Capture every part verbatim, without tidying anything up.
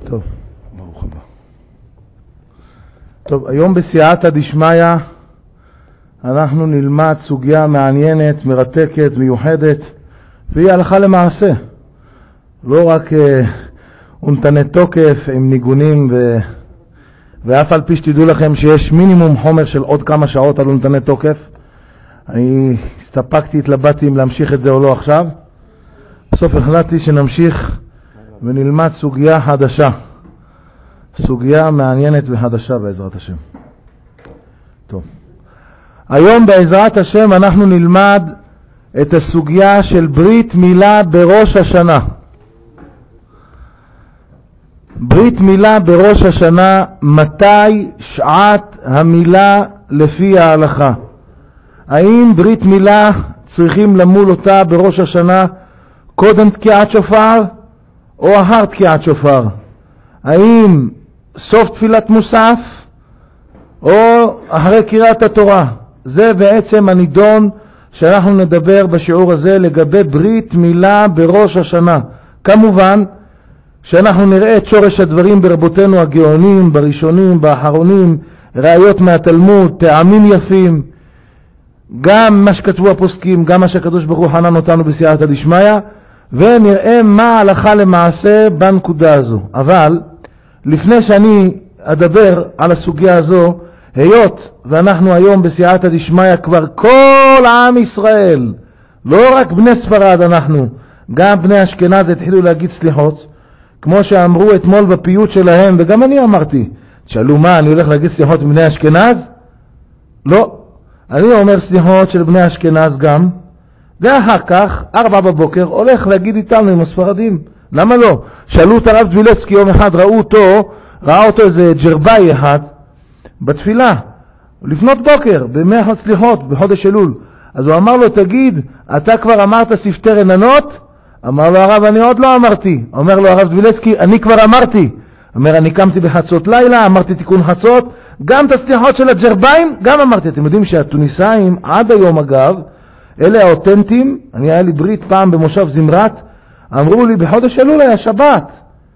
טוב, ברוך הבא. טוב, היום בסייעתא דשמיא אנחנו נלמד סוגיה מעניינת, מרתקת, מיוחדת, והיא הלכה למעשה. לא רק אה, אונתני תוקף עם ניגונים, ו... ואף על פי שתדעו לכם שיש מינימום חומר של עוד כמה שעות על אונתני תוקף. אני הסתפקתי, התלבטתי אם להמשיך את זה או לא עכשיו. בסוף החלטתי שנמשיך ונלמד סוגיה חדשה. סוגיה מעניינת וחדשה בעזרת השם. טוב. היום בעזרת השם אנחנו נלמד את הסוגיה של ברית מילה בראש השנה. ברית מילה בראש השנה, מתי שעת המילה לפי ההלכה? האם ברית מילה צריכים למול אותה בראש השנה קודם תקיעת שופר או אחר תקיעת שופר? האם סוף תפילת מוסף או אחרי קריאת התורה? זה בעצם הנידון שאנחנו נדבר בשיעור הזה לגבי ברית מילה בראש השנה. כמובן שאנחנו נראה את שורש הדברים ברבותינו הגאונים, בראשונים, באחרונים, ראיות מהתלמוד, טעמים יפים, גם מה שכתבו הפוסקים, גם מה שהקדוש ברוך הוא חנן אותנו בסייעתא דשמיא, ונראה מה ההלכה למעשה בנקודה הזו. אבל לפני שאני אדבר על הסוגיה הזו, היות ואנחנו היום בסייעתא דשמיא כבר כל עם ישראל, לא רק בני ספרד אנחנו, גם בני אשכנז התחילו להגיד סליחות, כמו שאמרו אתמול בפיוט שלהם, וגם אני אמרתי, תשאלו מה, אני הולך להגיד סליחות מבני אשכנז? לא. אני אומר סליחות של בני אשכנז גם, ואחר כך, ארבע בבוקר, הולך להגיד איתנו עם הספרדים. למה לא? שאלו את הרב דבילצקי יום אחד, ראו אותו, ראה אותו איזה ג'רבאי אחד, בתפילה, לפנות בוקר, במאה סליחות, בחודש אלול. אז הוא אמר לו, תגיד, אתה כבר אמרת ספטי רננות? אמר לו הרב, אני עוד לא אמרתי. אומר לו הרב דבילצקי, אני כבר אמרתי. אומר, אני קמתי בחצות לילה, אמרתי תיקון חצות, גם את הסליחות של הג'רבאים, גם אמרתי. אתם יודעים שהטוניסאים, עד היום אגב, אלה האותנטים, אני היה לי ברית פעם במושב זמרת, אמרו לי, בחודש אלול היה שבת.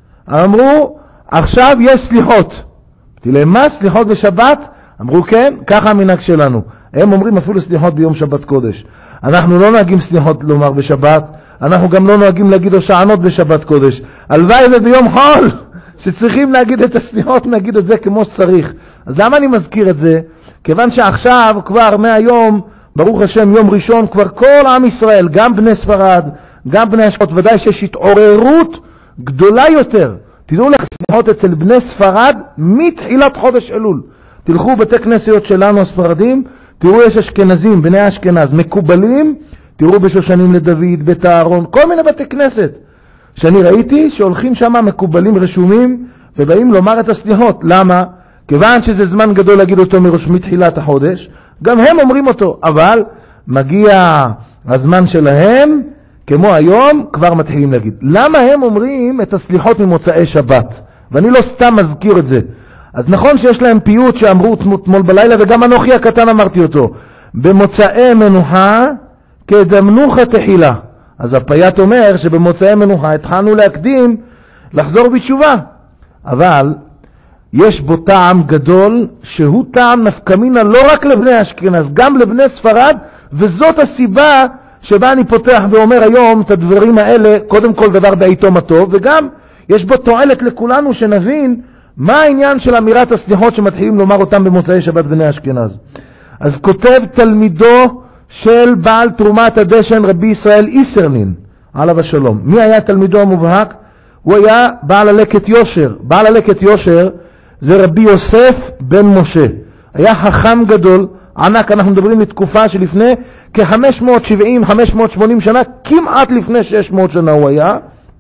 אמרו, עכשיו יש סליחות. אמרתי להם, מה, סליחות בשבת? אמרו, כן, ככה המנהג שלנו. הם אומרים אפילו סליחות ביום שבת קודש. אנחנו לא נוהגים סליחות לומר בשבת, אנחנו גם לא נוהגים להגיד הושענות בשבת קודש. הלוואי וביום חול, שצריכים להגיד את הסליחות, נגיד את זה כמו שצריך. אז למה אני מזכיר את זה? כיוון שעכשיו כבר מהיום, ברוך השם, יום ראשון, כבר כל עם ישראל, גם בני ספרד, גם בני אשכנז, ודאי שיש התעוררות גדולה יותר. תדעו לך, סליחות אצל בני ספרד מתחילת חודש אלול. תלכו בתי כנסיות שלנו הספרדים, תראו יש אשכנזים, בני אשכנז, מקובלים, תראו בשושנים לדוד, בית הארון, כל מיני בתי כנסת. שאני ראיתי שהולכים שם מקובלים רשומים, ובאים לומר את הסליחות. למה? כיוון שזה זמן גדול להגיד אותו מראש מתחילת החודש, גם הם אומרים אותו, אבל מגיע הזמן שלהם, כמו היום, כבר מתחילים להגיד. למה הם אומרים את הסליחות ממוצאי שבת? ואני לא סתם מזכיר את זה. אז נכון שיש להם פיוט שאמרו אתמול בלילה, וגם אנוכי הקטן אמרתי אותו. במוצאי מנוחה כדמנוחה תחילה. אז הפייט אומר שבמוצאי מנוחה התחלנו להקדים לחזור בתשובה. אבל יש בו טעם גדול שהוא טעם נפקמינה לא רק לבני אשכנז, גם לבני ספרד, וזאת הסיבה שבה אני פותח ואומר היום את הדברים האלה, קודם כל דבר בעיתו מה טוב, וגם יש בו תועלת לכולנו שנבין מה העניין של אמירת הסליחות שמתחילים לומר אותם במוצאי שבת בני אשכנז. אז כותב תלמידו של בעל תרומת הדשן רבי ישראל איסרלין, עליו השלום. מי היה תלמידו המובהק? הוא היה בעל הלקט יושר. בעל הלקט יושר זה רבי יוסף בן משה. היה חכם גדול, ענק, אנחנו מדברים לתקופה שלפני כ-חמש מאות שבעים חמש מאות שמונים שנה, כמעט לפני שש מאות שנה הוא היה,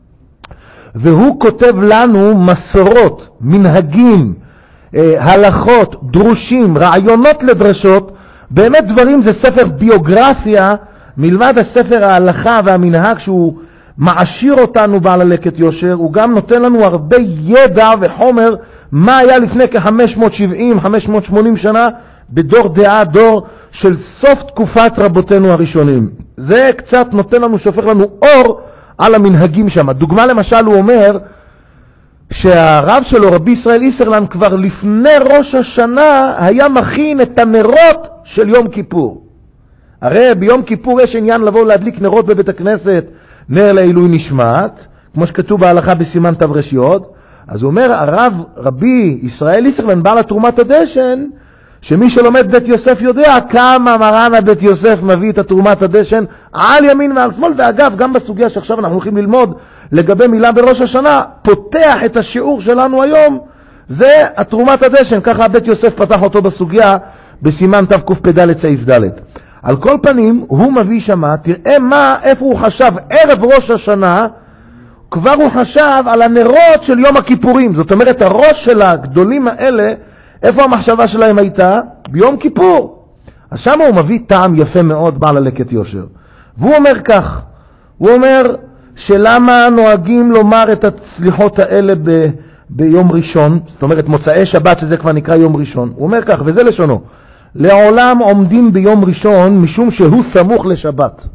והוא כותב לנו מסורות, מנהגים, הלכות, דרושים, רעיונות לדרשות, באמת דברים, זה ספר ביוגרפיה, מלבד הספר ההלכה והמנהג שהוא מעשיר אותנו בעל הלקט יושר, הוא גם נותן לנו הרבה ידע וחומר מה היה לפני כ-חמש מאות שבעים חמש מאות שמונים שנה בדור דעה, דור של סוף תקופת רבותינו הראשונים. זה קצת נותן לנו, שופך לנו אור על המנהגים שם. דוגמה למשל הוא אומר שהרב שלו, רבי ישראל איסרלנד, כבר לפני ראש השנה היה מכין את הנרות של יום כיפור. הרי ביום כיפור יש עניין לבוא להדליק נרות בבית הכנסת, נר לעילוי נשמת, כמו שכתוב בהלכה בסימן תברשיות. אז הוא אומר, הרב רבי ישראל איסרלנד, בעל התרומת הדשן, שמי שלומד בית יוסף יודע כמה מרן הבית יוסף מביא את התרומת הדשן על ימין ועל שמאל. ואגב, גם בסוגיה שעכשיו אנחנו הולכים ללמוד לגבי מילה בראש השנה, פותח את השיעור שלנו היום, זה התרומת הדשן. ככה הבית יוסף פתח אותו בסוגיה בסימן תקפ"ד סעיף ד'. על כל פנים, הוא מביא שמה, תראה מה, איפה הוא חשב ערב ראש השנה, כבר הוא חשב על הנרות של יום הכיפורים. זאת אומרת, הראש של הגדולים האלה, איפה המחשבה שלהם הייתה? ביום כיפור. אז שם הוא מביא טעם יפה מאוד, בעל הלקט יושר. והוא אומר כך, הוא אומר שלמה נוהגים לומר את הסליחות האלה ב, ביום ראשון, זאת אומרת מוצאי שבת, שזה כבר נקרא יום ראשון. הוא אומר כך, וזה לשונו, לעולם עומדים ביום ראשון משום שהוא סמוך לשבת.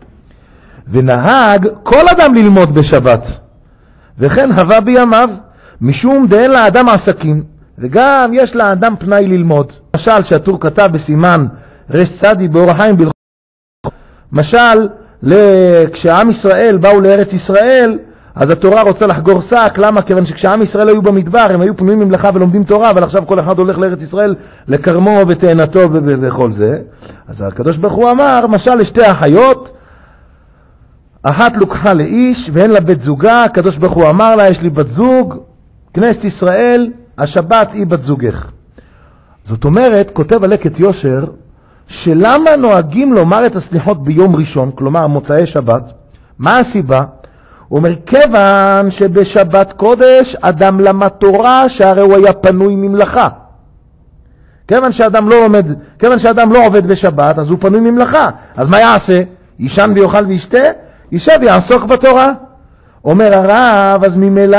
ונהג כל אדם ללמוד בשבת. וכן הווה בימיו, משום דאין לאדם עסקים, וגם יש לאדם פנאי ללמוד. משל שהטור כתב בסימן רש צדי באור החיים בהלכות, משל כשעם ישראל באו לארץ ישראל, אז התורה רוצה לחגור שק. למה? כיוון שכשעם ישראל היו במדבר הם היו פנויים ממלאכה ולומדים תורה, אבל עכשיו כל אחד הולך לארץ ישראל לקרמו ותאנתו וכל זה. אז הקדוש ברוך הוא אמר, משל לשתי אחיות, אחת לוקחה לאיש ואין לה בית זוגה. הקדוש ברוך הוא אמר לה, יש לי בת זוג, כנסת ישראל, השבת היא בת זוגך. זאת אומרת, כותב הלקט יושר, שלמה נוהגים לומר את הסליחות ביום ראשון, כלומר מוצאי שבת? מה הסיבה? הוא אומר, כיוון שבשבת קודש אדם למד תורה, שהרי הוא היה פנוי ממלאכה. כיוון שאדם לא עומד, כיוון שאדם לא עובד בשבת, אז הוא פנוי ממלאכה. אז מה יעשה? ישן ויאכל וישתה? יישב ויעסוק בתורה. אומר הרב, אז ממילא,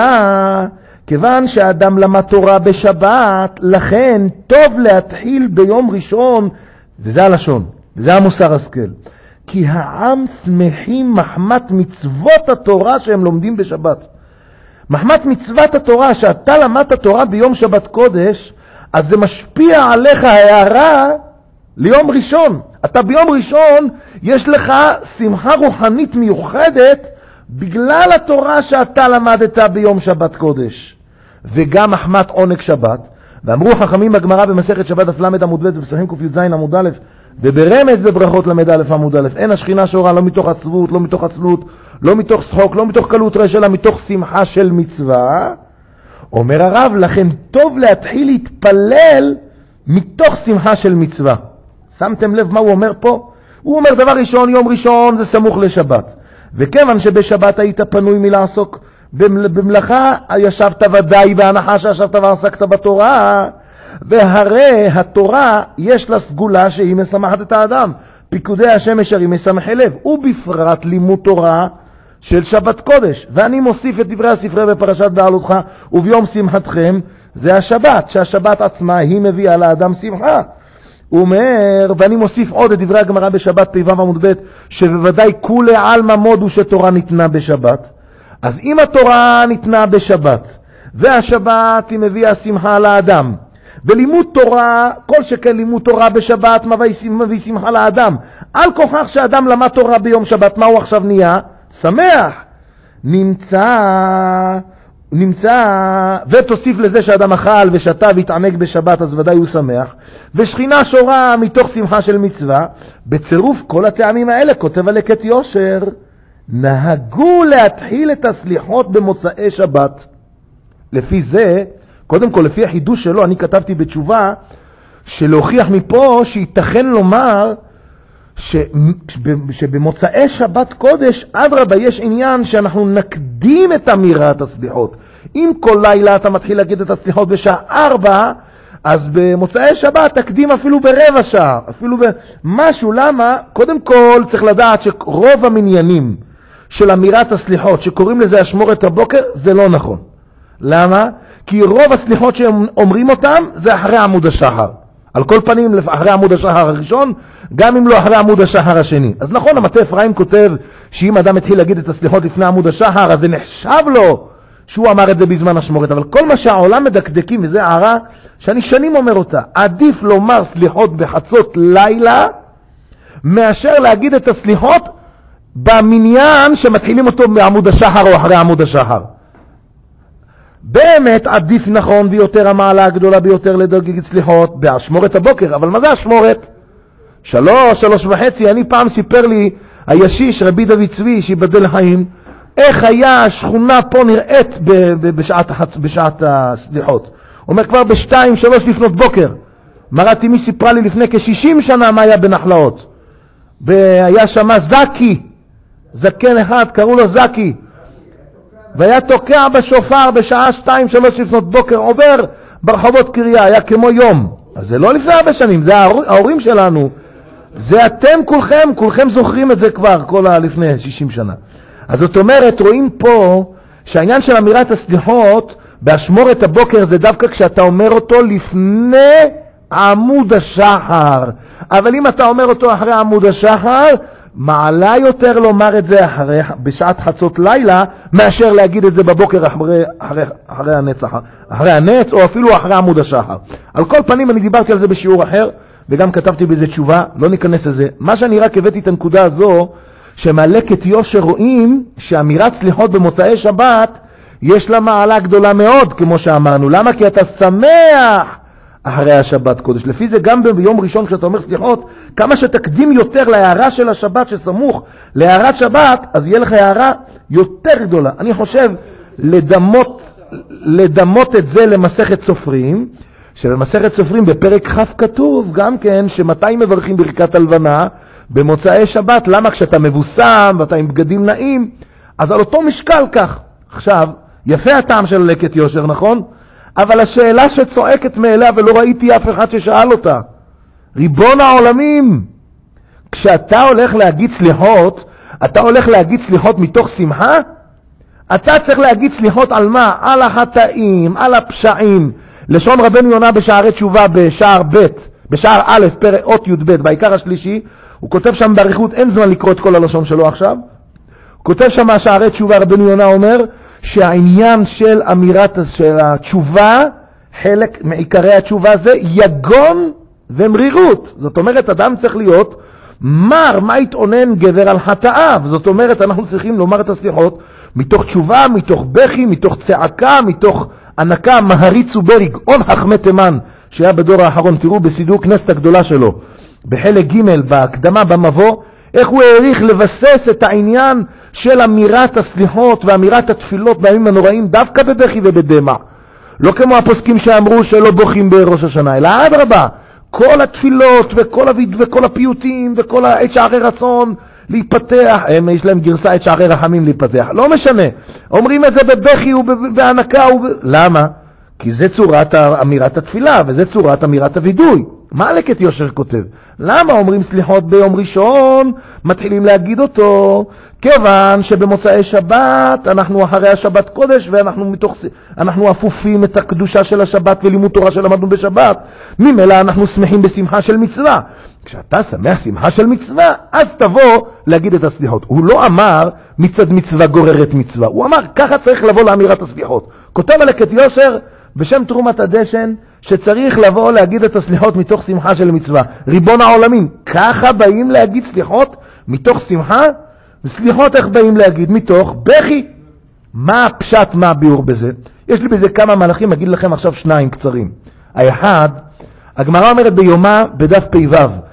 כיוון שאדם למד תורה בשבת, לכן טוב להתחיל ביום ראשון, וזה הלשון, וזה המוסר השכל. כי העם שמחים מחמת מצוות התורה שהם לומדים בשבת. מחמת מצוות התורה, שאתה למדת תורה ביום שבת קודש, אז זה משפיע עליך הערה ליום ראשון. אתה ביום ראשון, יש לך שמחה רוחנית מיוחדת, בגלל התורה שאתה למדת ביום שבת קודש. וגם מחמת עונג שבת. ואמרו חכמים בגמרא במסכת שבת דף למד עמוד ב' ובפסחים ק"ז עמוד א', וברמז בברכות למד א' עמוד א', אין השכינה שורה לא מתוך עצבות, לא מתוך עצלות, לא מתוך שחוק, לא מתוך קלות רש, אלא מתוך שמחה של מצווה. אומר הרב, לכן טוב להתחיל להתפלל מתוך שמחה של מצווה. שמתם לב מה הוא אומר פה? הוא אומר דבר ראשון, יום ראשון זה סמוך לשבת. וכיוון שבשבת היית פנוי מלעסוק במלאכה, ישבת ודאי בהנחה שישבת ועסקת בתורה, והרי התורה יש לה סגולה שהיא משמחת את האדם. פיקודי השם ישרים משמחי לב, ובפרט לימוד תורה של שבת קודש. ואני מוסיף את דברי הספרי בפרשת בעלותך, וביום שמחתכם, זה השבת, שהשבת עצמה היא מביאה לאדם שמחה. הוא אומר, ואני מוסיף עוד את דברי הגמרא בשבת פ"ו עמוד ב', שבוודאי כולי עלמא מודו שתורה ניתנה בשבת. אז אם התורה ניתנה בשבת, והשבת היא מביאה שמחה לאדם, ולימוד תורה, כל שכן לימוד תורה בשבת מביא שמחה לאדם, על כוכך שאדם למד תורה ביום שבת, מה הוא עכשיו נהיה? שמח. נמצא, נמצא, ותוסיף לזה שאדם אכל ושתה והתענג בשבת, אז ודאי הוא שמח. ושכינה שורה מתוך שמחה של מצווה. בצירוף כל הטעמים האלה, כותב הלקט יושר, נהגו להתחיל את הסליחות במוצאי שבת. לפי זה, קודם כל לפי החידוש שלו, אני כתבתי בתשובה, שלהוכיח מפה שיתכן לומר, שבמוצאי שבת קודש, אדרבה, יש עניין שאנחנו נקדים את אמירת הסליחות. אם כל לילה אתה מתחיל להגיד את הסליחות בשעה ארבע, אז במוצאי שבת תקדים אפילו ברבע שעה, אפילו במשהו. למה? קודם כל צריך לדעת שרוב המניינים של אמירת הסליחות, שקוראים לזה אשמורת הבוקר, זה לא נכון. למה? כי רוב הסליחות שהם אומרים אותם, זה אחרי עמוד השחר. על כל פנים, אחרי עמוד השחר הראשון, גם אם לא אחרי עמוד השחר השני. אז נכון, המטה אפרים כותב שאם אדם התחיל להגיד את הסליחות לפני עמוד השחר, אז זה נחשב לו שהוא אמר את זה בזמן השמורת, אבל כל מה שהעולם מדקדקים, וזה הערה שאני שנים אומר אותה, עדיף לומר סליחות בחצות לילה, מאשר להגיד את הסליחות במניין שמתחילים אותו מעמוד השחר או אחרי עמוד השחר. באמת עדיף נכון ויותר המעלה הגדולה ביותר לדגג סליחות בהשמורת הבוקר, אבל מה זה השמורת? שלוש, שלוש וחצי, אני פעם סיפר לי הישיש רבי דוד צבי שיבדל לחיים, איך היה השכונה פה נראית בשעת, בשעת הסליחות. הוא אומר כבר בשתיים, שלוש לפנות בוקר. מראתי מי סיפרה לי לפני כשישים שנה מה היה בנחלאות. והיה שמה זקי, זקן אחד, קראו לו זקי. והיה תוקע בשופר בשעה שתיים, שלוש לפנות בוקר, עובר ברחובות קריה, היה כמו יום. אז זה לא לפני הרבה שנים, זה ההורים שלנו. זה אתם כולכם, כולכם זוכרים את זה כבר, כל הלפני שישים שנה. אז זאת אומרת, רואים פה שהעניין של אמירת הסליחות בהשמורת הבוקר זה דווקא כשאתה אומר אותו לפני עמוד השחר. אבל אם אתה אומר אותו אחרי עמוד השחר, מעלה יותר לומר את זה אחרי, בשעת חצות לילה, מאשר להגיד את זה בבוקר אחרי, אחרי, אחרי, הנץ, אחרי הנץ, או אפילו אחרי עמוד השחר. על כל פנים אני דיברתי על זה בשיעור אחר, וגם כתבתי בזה תשובה, לא ניכנס לזה. מה שאני רק הבאתי את הנקודה הזו, שמעלקת יושר רואים שאמירת סליחות במוצאי שבת, יש לה מעלה גדולה מאוד, כמו שאמרנו. למה? כי אתה שמח אחרי השבת קודש. לפי זה גם ביום ראשון כשאתה אומר סליחות, כמה שתקדים יותר להערה של השבת שסמוך להערת שבת, אז יהיה לך הערה יותר גדולה. אני חושב לדמות, לדמות את זה למסכת סופרים, שבמסכת סופרים בפרק ח' כתוב גם כן שמתי מברכים ברכת הלבנה במוצאי שבת. למה? כשאתה מבוסם ואתה עם בגדים נעים, אז על אותו משקל כך. עכשיו, יפה הטעם של לקט יושר, נכון? אבל השאלה שצועקת מאליה ולא ראיתי אף אחד ששאל אותה, ריבון העולמים, כשאתה הולך להגיד סליחות, אתה הולך להגיד סליחות מתוך שמחה? אתה צריך להגיד סליחות על מה? על החטאים, על הפשעים. לשון רבנו יונה בשערי תשובה בשער ב', בשער א', פרק אות י' ב', בעיקר השלישי, הוא כותב שם בעריכות, אין זמן לקרוא את כל הלשון שלו עכשיו, הוא כותב שם בשערי תשובה, רבנו יונה אומר שהעניין של אמירת של התשובה, חלק מעיקרי התשובה זה יגון ומרירות. זאת אומרת, אדם צריך להיות מר, מה יתעונן גבר על חטאיו. זאת אומרת, אנחנו צריכים לומר את הסליחות מתוך תשובה, מתוך בכי, מתוך צעקה, מתוך ענקה, מהריץ ובריג. און חכמי תימן שהיה בדור האחרון, תראו בסידור כנסת הגדולה שלו, בחלק ג' בהקדמה במבוא, איך הוא העריך לבסס את העניין של אמירת הסליחות ואמירת התפילות בימים הנוראים דווקא בבכי ובדמע. לא כמו הפוסקים שאמרו שלא בוכים בראש השנה, אלא אדרבה, כל התפילות וכל, הויד, וכל הפיוטים וכל עת שערי רצון להיפתח, הם, יש להם גרסה עת שערי רחמים להיפתח, לא משנה, אומרים את זה בבכי ובהנקה, וב... למה? כי זה צורת אמירת התפילה וזה צורת אמירת הוידוי. מה לקט יושר כותב? למה אומרים סליחות ביום ראשון, מתחילים להגיד אותו? כיוון שבמוצאי שבת אנחנו אחרי השבת קודש, ואנחנו מתוך, אנחנו אפופים את הקדושה של השבת ולימוד תורה שלמדנו בשבת. ממילא אנחנו שמחים בשמחה של מצווה. כשאתה שמח שמחה של מצווה, אז תבוא להגיד את הסליחות. הוא לא אמר מצד מצווה גוררת מצווה, הוא אמר ככה צריך לבוא לאמירת הסליחות. כותב לקט יושר בשם תרומת הדשן, שצריך לבוא להגיד את הסליחות מתוך שמחה של מצווה. ריבון העולמים, ככה באים להגיד סליחות מתוך שמחה? וסליחות איך באים להגיד? מתוך בכי. מה הפשט, מה הביאור בזה? יש לי בזה כמה מהלכים, אגיד לכם עכשיו שניים קצרים. האחד, הגמרא אומרת ביומה בדף פ"ו,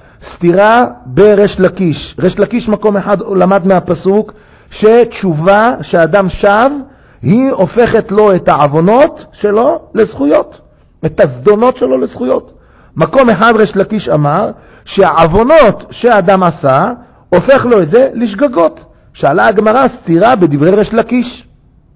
סתירה ברש לקיש. רש לקיש מקום אחד למד מהפסוק, שתשובה שאדם שב, היא הופכת לו את העוונות שלו לזכויות, את הזדונות שלו לזכויות. מקום אחד רש לקיש אמר שהעוונות שהאדם עשה הופך לו את זה לשגגות. שאלה הגמרא סתירה בדברי רש לקיש.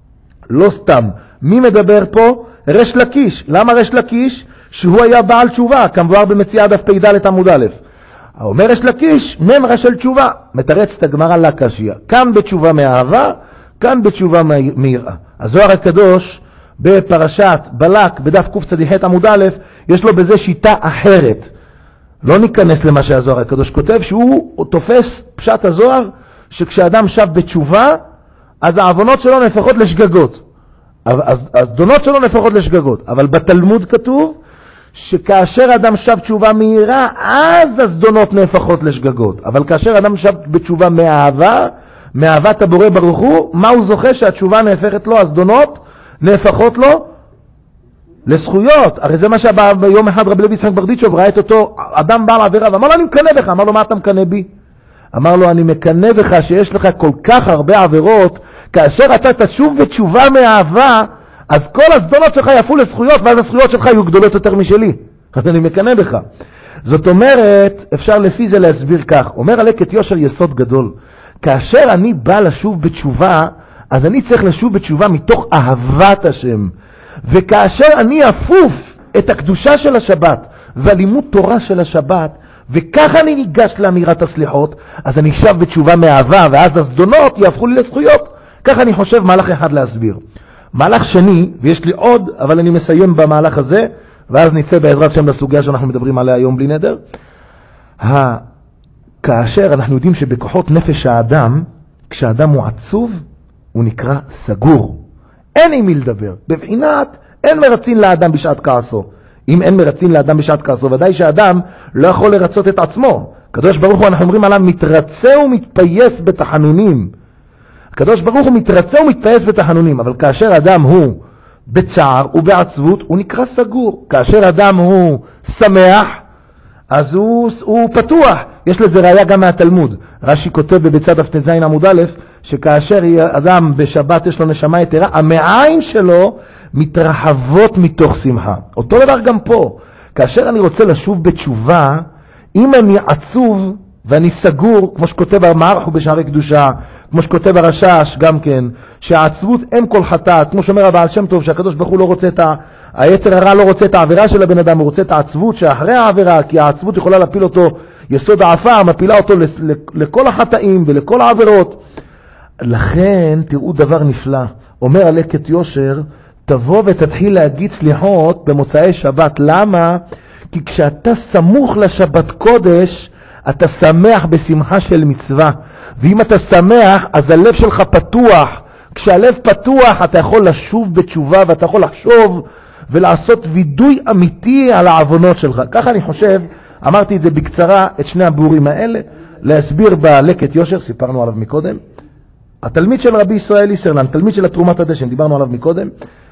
לא סתם, מי מדבר פה? רש לקיש. למה רש לקיש? שהוא היה בעל תשובה, כמבואר במציאה דף פ"ד עמוד א'. אומר רש לקיש ממרה של תשובה, מתרץ את הגמרא לקשיא, כאן בתשובה מאהבה, כאן בתשובה מיראה. הזוהר הקדוש בפרשת בלק בדף קצ"ח עמוד א', יש לו בזה שיטה אחרת. לא ניכנס למה שהזוהר הקדוש כותב, שהוא תופס פשט הזוהר שכשאדם שב בתשובה, אז העוונות שלו נהפכות לשגגות. אז הזדונות שלו נהפכות לשגגות. אבל בתלמוד כתוב שכאשר אדם שב תשובה מהירה, אז הזדונות נהפכות לשגגות. אבל כאשר אדם שב בתשובה מאהבה, מאהבת הבורא ברוך הוא, מה הוא זוכה? שהתשובה נהפכת לו, הזדונות נהפכות לו לזכויות. הרי זה מה שבא ביום אחד רבי לוי יצחק ברדיצ'וב, ראה את אותו אדם בעל עבירה, ואמר לו אני מקנה בך. אמר לו מה אתה מקנה בי? אמר לו אני מקנה בך שיש לך כל כך הרבה עבירות, כאשר אתה תשוב בתשובה מאהבה, אז כל הזדונות שלך יפו לזכויות, ואז הזכויות שלך יהיו גדולות יותר משלי. אז אני מקנה בך. זאת אומרת, אפשר לפי זה להסביר כך. אומר הלקט יושר יסוד גדול. כאשר אני בא לשוב בתשובה, אז אני צריך לשוב בתשובה מתוך אהבת השם. וכאשר אני אפוף את הקדושה של השבת, והלימוד תורה של השבת, וככה אני ניגש לאמירת הסליחות, אז אני שב בתשובה מאהבה, ואז הזדונות יהפכו לי לזכויות. ככה אני חושב מהלך אחד להסביר. מהלך שני, ויש לי עוד, אבל אני מסיים במהלך הזה, ואז נצא בעזרת שם לסוגיה שאנחנו מדברים עליה היום בלי נדר. כאשר אנחנו יודעים שבכוחות נפש האדם, כשהאדם הוא עצוב, הוא נקרא סגור. אין עם מי לדבר. בבחינת, אין מרצין לאדם בשעת כעסו. אם אין מרצין לאדם בשעת כעסו, ודאי שהאדם לא יכול לרצות את עצמו. הקדוש ברוך הוא, אנחנו אומרים עליו, מתרצה ומתפייס בתחנונים. הקדוש ברוך הוא מתרצה ומתפייס בתחנונים, אבל כאשר אדם הוא בצער ובעצבות, הוא נקרא סגור. כאשר אדם הוא שמח, אז הוא, הוא פתוח. יש לזה ראיה גם מהתלמוד. רש"י כותב בביצת דף ז עמוד א', שכאשר אדם בשבת יש לו נשמה יתרה, המעיים שלו מתרחבות מתוך שמחה. אותו דבר גם פה. כאשר אני רוצה לשוב בתשובה, אם אני עצוב ואני סגור, כמו שכותב המערך ובשערי קדושה, כמו שכותב הרשש גם כן, שהעצבות אין כל חטאת, כמו שאומר הבעל שם טוב, שהקדוש ברוך הוא לא רוצה את ה... היצר הרע לא רוצה את העבירה של הבן אדם, הוא רוצה את העצבות שאחרי העבירה, כי העצבות יכולה להפיל אותו, יסוד העפר, מפילה אותו לכל החטאים ולכל העבירות. לכן תראו דבר נפלא, אומר הלקט יושר, תבוא ותתחיל להגיד סליחות במוצאי שבת. למה? כי כשאתה סמוך לשבת קודש, אתה שמח בשמחה של מצווה. ואם אתה שמח, אז הלב שלך פתוח. כשהלב פתוח, אתה יכול לשוב בתשובה, ואתה יכול לחשוב ולעשות וידוי אמיתי על העוונות שלך. ככה אני חושב, אמרתי את זה בקצרה, את שני הביאורים האלה, להסביר בלקט יושר, סיפרנו עליו מקודם. התלמיד של רבי ישראל איסרלנד, תלמיד של התרומת הדשן, דיברנו עליו מקודם,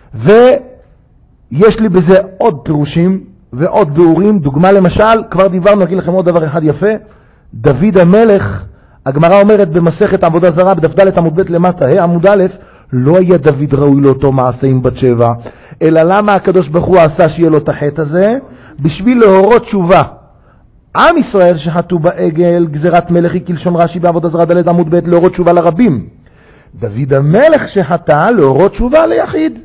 ויש לי בזה עוד פירושים ועוד ביאורים. דוגמה למשל, כבר דיברנו, אגיד לכם עוד דבר אחד יפה, דוד המלך, הגמרא אומרת במסכת עבודה זרה, בדף ד' עמוד ב' למטה, ה' עמוד א', לא היה דוד ראוי לאותו מעשה עם בת שבע, אלא למה הקדוש ברוך הוא עשה שיהיה לו את החטא הזה? בשביל להורות תשובה. עם ישראל שחטאו בעגל, גזירת מלך היא כלשון רש"י בעבודה זרה ד' עמוד ב', להורות תשובה לרבים. דוד המלך שחטא, להורות תשובה ליחיד.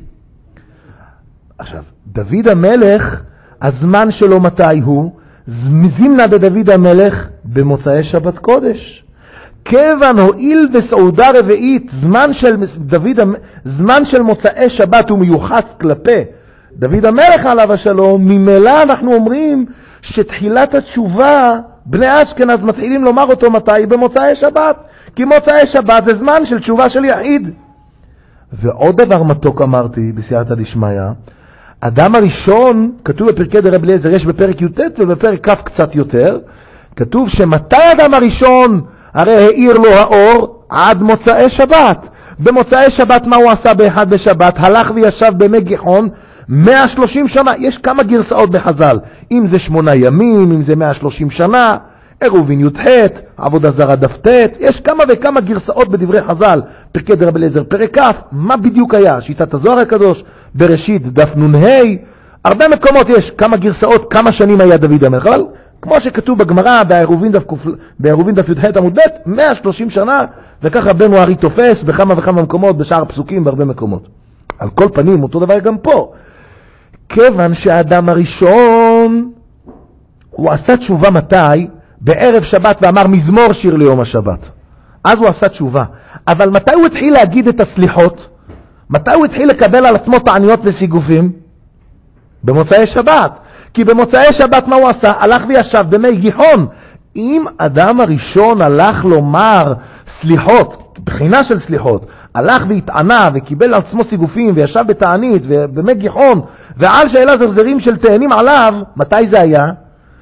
עכשיו, דוד המלך, הזמן שלו מתי הוא? זמנה דוד המלך במוצאי שבת קודש. כיוון הועיל בסעודה רביעית, זמן של דוד, זמן של מוצאי שבת הוא מיוחס כלפי דוד המלך עליו השלום. ממילא אנחנו אומרים שתחילת התשובה בני אשכנז מתחילים לומר אותו מתי? במוצאי שבת, כי מוצאי שבת זה זמן של תשובה של יחיד. ועוד דבר מתוק אמרתי בסייעתא דשמיא, אדם הראשון, כתוב בפרקי דרבי אליעזר, יש בפרק י"ט ובפרק כ' קצת יותר, כתוב שמתי אדם הראשון הרי העיר לו האור? עד מוצאי שבת. במוצאי שבת מה הוא עשה באחד בשבת? הלך וישב במי גיחון מאה ושלושים שנה. יש כמה גרסאות בחז"ל, אם זה שמונה ימים, אם זה מאה ושלושים שנה, עירובין י"ח, עבודה זרה דף ט', יש כמה וכמה גרסאות בדברי חז"ל, פרקי דרבי אליעזר פרק כ', מה בדיוק היה? שיטת הזוהר הקדוש, בראשית דף נ"ה, הרבה מקומות יש כמה גרסאות, כמה שנים היה דוד המלך, אבל כמו שכתוב בגמרא, בעירובין דף, בעירובין דף י"ח עמוד ב', מאה ושלושים שנה, וכך רבנו ארי תופס בכמה וכמה מקומות, בשאר פסוקים, בהרבה מקומות. על כל פנים, אותו דבר גם פה. כיוון שהאדם הראשון, הוא עשה תשובה מתי? בערב שבת, ואמר מזמור שיר ליום השבת. אז הוא עשה תשובה. אבל מתי הוא התחיל להגיד את הסליחות? מתי הוא התחיל לקבל על עצמו תעניות וסיגופים? במוצאי שבת. כי במוצאי שבת מה הוא עשה? הלך וישב במי גיחון. אם אדם הראשון הלך לומר סליחות, בחינה של סליחות, הלך והתענה וקיבל על עצמו סיגופים וישב בתענית ובמי גיחון ועל שאלה זרזרים של תאנים עליו, מתי זה היה?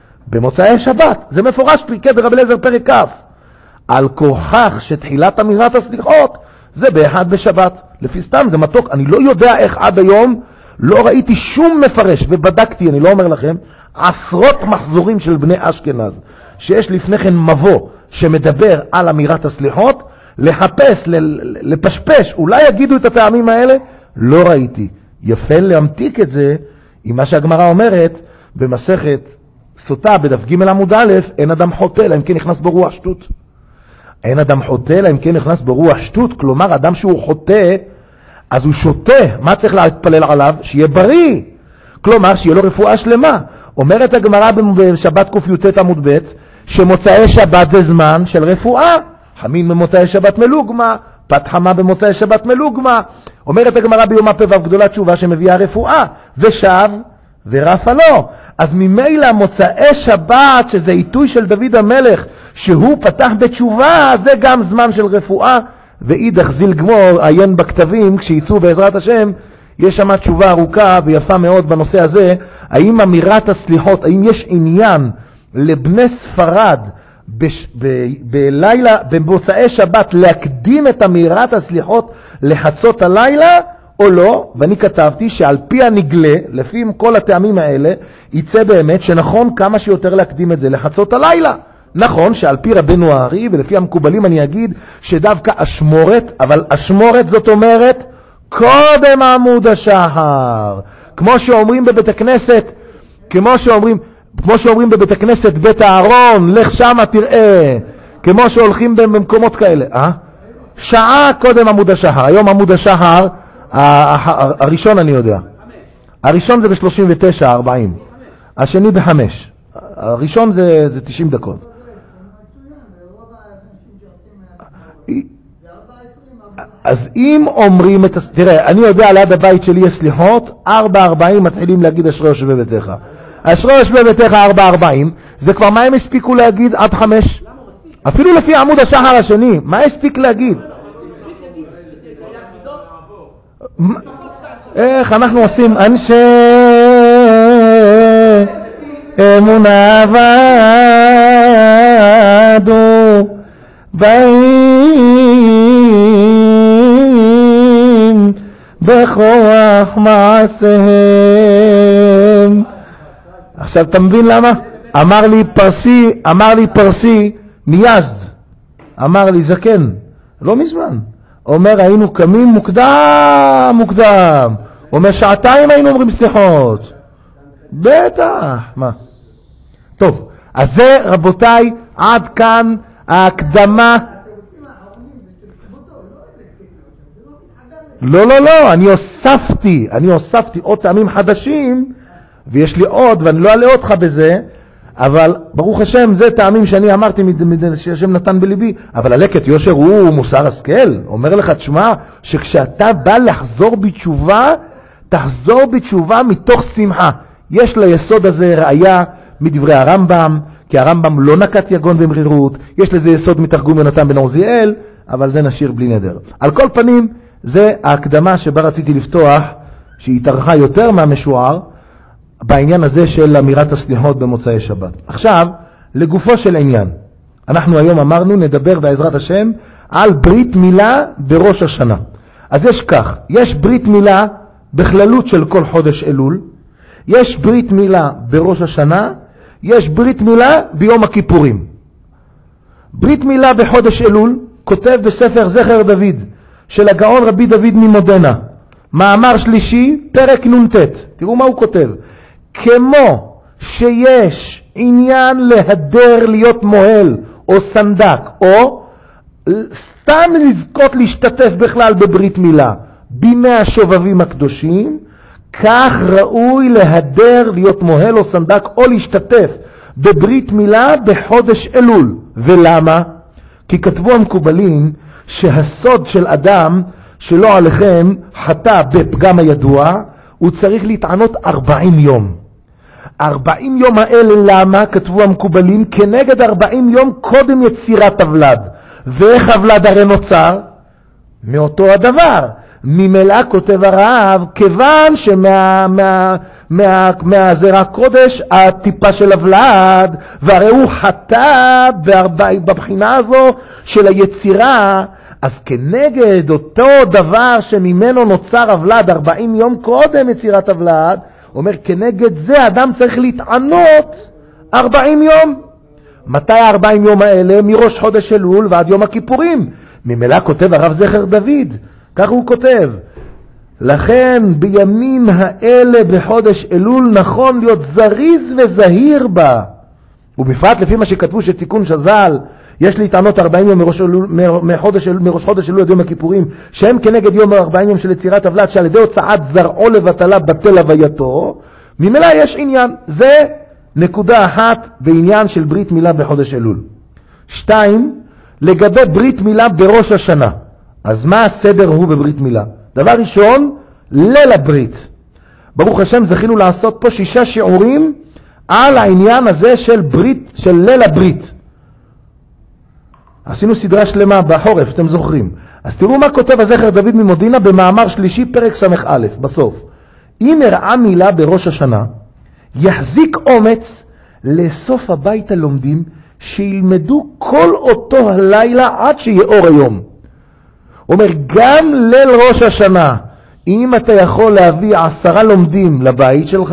במוצאי שבת. זה מפורש פרקי דרבי אליעזר פרק כ'. על כוכך שתחילת אמירת הסליחות זה באחד בשבת. לפי סתם זה מתוק, אני לא יודע איך עד היום לא ראיתי שום מפרש, ובדקתי, אני לא אומר לכם, עשרות מחזורים של בני אשכנז שיש לפני כן מבוא שמדבר על אמירת הסליחות, לחפש, לפשפש, אולי יגידו את הטעמים האלה, לא ראיתי. יפה להמתיק את זה עם מה שהגמרא אומרת במסכת סוטה בדף ג' עמוד א', אין אדם חוטא אלא אם כן נכנס בו רוח שטות. אין אדם חוטא אלא אם כן נכנס בו רוח שטות, כלומר אדם שהוא חוטא אז הוא שותה. מה צריך להתפלל עליו? שיהיה בריא, כלומר שיהיה לו רפואה שלמה. אומרת הגמרא בשבת ק"ט עמוד ב' שמוצאי שבת זה זמן של רפואה, חמין במוצאי שבת מלוגמה, פת חמה במוצאי שבת מלוגמה. אומרת הגמרא ביום הפ"ו גדולה תשובה שמביאה רפואה, ושב ורפה לו. אז ממילא מוצאי שבת, שזה עיתוי של דוד המלך, שהוא פתח בתשובה, זה גם זמן של רפואה. ואידך זיל גמור, עיין בכתבים, כשיצאו בעזרת השם, יש שם תשובה ארוכה ויפה מאוד בנושא הזה, האם אמירת הסליחות, האם יש עניין לבני ספרד בש, ב, בלילה, במוצאי שבת, להקדים את אמירת הסליחות לחצות הלילה, או לא? ואני כתבתי שעל פי הנגלה, לפי כל הטעמים האלה, יצא באמת שנכון כמה שיותר להקדים את זה לחצות הלילה. נכון שעל פי רבנו הארי ולפי המקובלים אני אגיד שדווקא אשמורת, אבל אשמורת זאת אומרת קודם עמוד השחר. כמו שאומרים בבית הכנסת, כמו שאומרים, כמו שאומרים בבית הכנסת בית הארון, לך שמה תראה, כמו שהולכים במקומות כאלה. אה? שעה קודם עמוד השחר. היום עמוד השחר, הראשון אני יודע. הראשון זה ב-שלושים ותשע ארבעים. השני בחמש. הראשון זה, זה תשעים דקות. אז אם אומרים את... תראה, אני יודע ליד הבית שלי יש סליחות, ארבע ארבעים מתחילים להגיד אשרי יושבי ביתך. אשרי יושבי ביתך ארבע ארבעים, זה כבר מה הם הספיקו להגיד עד חמש? אפילו לפי עמוד השחר השני, מה הספיק להגיד? איך אנחנו עושים אנשי אמונה ועדו באים בכוח מעשיהם. עכשיו אתה מבין למה? אמר לי פרסי, אמר לי פרסי מיזד, אמר לי זקן, לא מזמן, אומר היינו קמים מוקדם מוקדם, אומר שעתיים היינו אומרים סליחות. בטח, מה? טוב, אז זה רבותיי עד כאן ההקדמה. לא לא לא, אני הוספתי, אני הוספתי עוד טעמים חדשים, ויש לי עוד ואני לא אעלה אותך בזה, אבל ברוך השם זה טעמים שאני אמרתי שהשם נתן בליבי. אבל הלקט יושר הוא מוסר השכל, אומר לך תשמע שכשאתה בא לחזור בתשובה, תחזור בתשובה מתוך שמחה. יש ליסוד הזה ראיה מדברי הרמב"ם, כי הרמב"ם לא נקט יגון במרירות, יש לזה יסוד מתרגום יונתן בן עוזיאל, אבל זה נשאיר בלי נדר. על כל פנים, זה ההקדמה שבה רציתי לפתוח, שהיא התארכה יותר מהמשוער, בעניין הזה של אמירת הסליחות במוצאי שבת. עכשיו, לגופו של עניין, אנחנו היום אמרנו, נדבר בעזרת השם, על ברית מילה בראש השנה. אז יש כך, יש ברית מילה בכללות של כל חודש אלול, יש ברית מילה בראש השנה, יש ברית מילה ביום הכיפורים. ברית מילה בחודש אלול, כותב בספר זכר דוד, של הגאון רבי דוד ממודנה, מאמר שלישי, פרק נ"ט. תראו מה הוא כותב. כמו שיש עניין להדר להיות מוהל או סנדק, או סתם לזכות להשתתף בכלל בברית מילה בימי השובבים הקדושים, כך ראוי להדר להיות מוהל או סנדק או להשתתף בברית מילה בחודש אלול. ולמה? כי כתבו המקובלים שהסוד של אדם שלא עליכם חטא בפגם הידוע, הוא צריך להתענות ארבעים יום. ארבעים יום האלה למה? כתבו המקובלים כנגד ארבעים יום קודם יצירת הוולד. ואיך הוולד הרי נוצר? מאותו הדבר. ממילא כותב הרב, כיוון שמה מה, מה, מהזרע קודש הטיפה של הוולד, והרי הוא חטא בבחינה הזו של היצירה, אז כנגד אותו דבר שממנו נוצר הוולד ארבעים יום קודם יצירת הוולד, אומר כנגד זה אדם צריך להתענות ארבעים יום. מתי הארבעים יום האלה? מראש חודש אלול ועד יום הכיפורים. ממילא כותב הרב זכר דוד, כך הוא כותב, לכן בימים האלה בחודש אלול נכון להיות זריז וזהיר בה, ובפרט לפי מה שכתבו שתיקון שזל יש להתענות ארבעים יום מראש, אלול, מראש, מראש חודש אלול עד יום הכיפורים, שהם כנגד יום ארבעים יום של יצירת הוולד, שעל ידי הוצאת זרעו לבטלה בטל הווייתו. ממילא יש עניין, זה נקודה אחת בעניין של ברית מילה בחודש אלול. שתיים, לגבי ברית מילה בראש השנה. אז מה הסדר הוא בברית מילה? דבר ראשון, ליל הברית. ברוך השם זכינו לעשות פה שישה שיעורים על העניין הזה של ברית, של ליל הברית. עשינו סדרה שלמה בחורף, אתם זוכרים. אז תראו מה כותב הזכר דוד ממודינה במאמר שלישי פרק סמך א', בסוף. אם הראה מילה בראש השנה, יחזיק אומץ לאסוף הביתה לומדים שילמדו כל אותו הלילה עד שיהיה אור היום. אומר, גם ליל ראש השנה, אם אתה יכול להביא עשרה לומדים לבית שלך,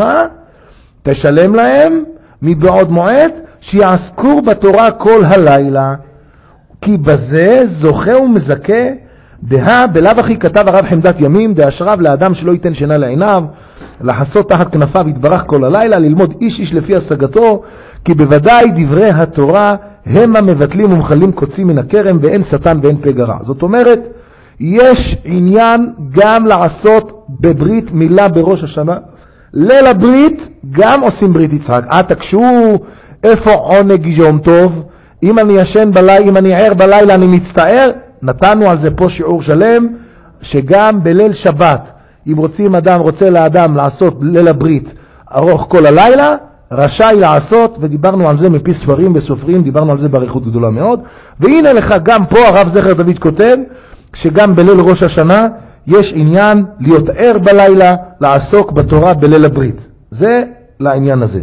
תשלם להם מבעוד מועד שיעסקו בתורה כל הלילה. כי בזה זוכה ומזכה, דה בלאו הכי כתב הרב חמדת ימים, דה אשריו לאדם שלא ייתן שינה לעיניו, לחסות תחת כנפיו יתברך כל הלילה, ללמוד איש איש לפי השגתו, כי בוודאי דברי התורה הם המבטלים ומחלים קוצים מן הכרם, ואין שטן ואין פגרה. זאת אומרת, יש עניין גם לעשות בברית מילה בראש השנה. ליל הברית גם עושים ברית יצחק. אה, תקשו איפה עונג יום טוב, אם אני ישן בלילה, אם אני ער בלילה אני מצטער. נתנו על זה פה שיעור שלם, שגם בליל שבת, אם רוצים אדם, רוצה לאדם לעשות ליל הברית ארוך כל הלילה, רשאי לעשות, ודיברנו על זה מפי ספרים וסופרים, דיברנו על זה בעריכות גדולה מאוד. והנה לך גם פה הרב זכר דוד כותב, שגם בליל ראש השנה יש עניין להיות ער בלילה, לעסוק בתורה בליל הברית. זה לעניין הזה.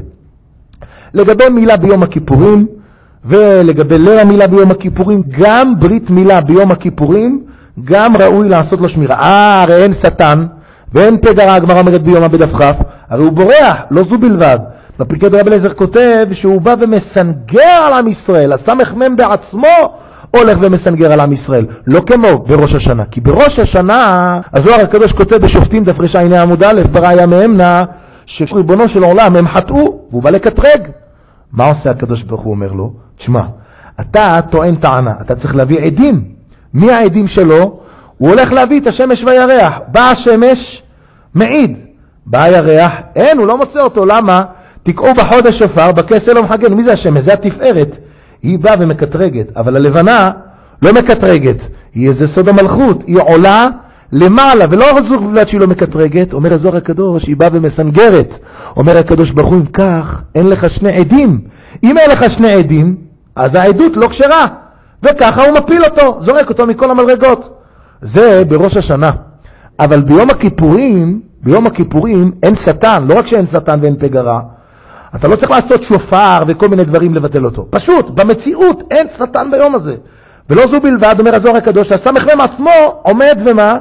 לגבי מילה ביום הכיפורים, ולגבי ליל המילה ביום הכיפורים, גם ברית מילה ביום הכיפורים, גם ראוי לעשות לו שמירה. אה, הרי אין שטן, ואין פגרה, הגמרא אומרת ביום בדף כ', הרי הוא בורח, לא זו בלבד. בפרקי רבי אליעזר כותב שהוא בא ומסנגר על עם ישראל, הסמך מם בעצמו הולך ומסנגר על עם ישראל, לא כמו בראש השנה. כי בראש השנה, הזוהר הקדוש כותב בשופטים דף רשע עיני עמוד א', בראיה מהמנה, שריבונו של עולם הם חטאו, והוא בא לקטרג. מה עושה הקדוש ברוך הוא? אומר לו, תשמע, אתה טוען טענה, אתה צריך להביא עדים. מי העדים שלו? הוא הולך להביא את השמש והירח. בא השמש, מעיד. בא הירח, אין, הוא לא מוצא אותו. למה? תקעו בחודש שופר, בכסל לא מחגן. מי זה השמש? זה התפארת. היא באה ומקטרגת, אבל הלבנה לא מקטרגת. היא איזה סוד המלכות. היא עולה למעלה, ולא זו בלבד שהיא לא מקטרגת. אומר הזוהר הקדוש, היא באה ומסנגרת. אומר הקדוש ברוך הוא, אם כך, אין לך שני עדים. אם אין לך שני עדים, אז העדות לא כשרה. וככה הוא מפיל אותו, זורק אותו מכל המלרגות. זה בראש השנה. אבל ביום הכיפורים, ביום הכיפורים אין שטן, לא רק שאין שטן ואין פגרה. אתה לא צריך לעשות שופר וכל מיני דברים לבטל אותו. פשוט, במציאות אין שטן ביום הזה. ולא זו בלבד, אומר הזוהר הקדוש, הסמך מם עצמו עומד ומה?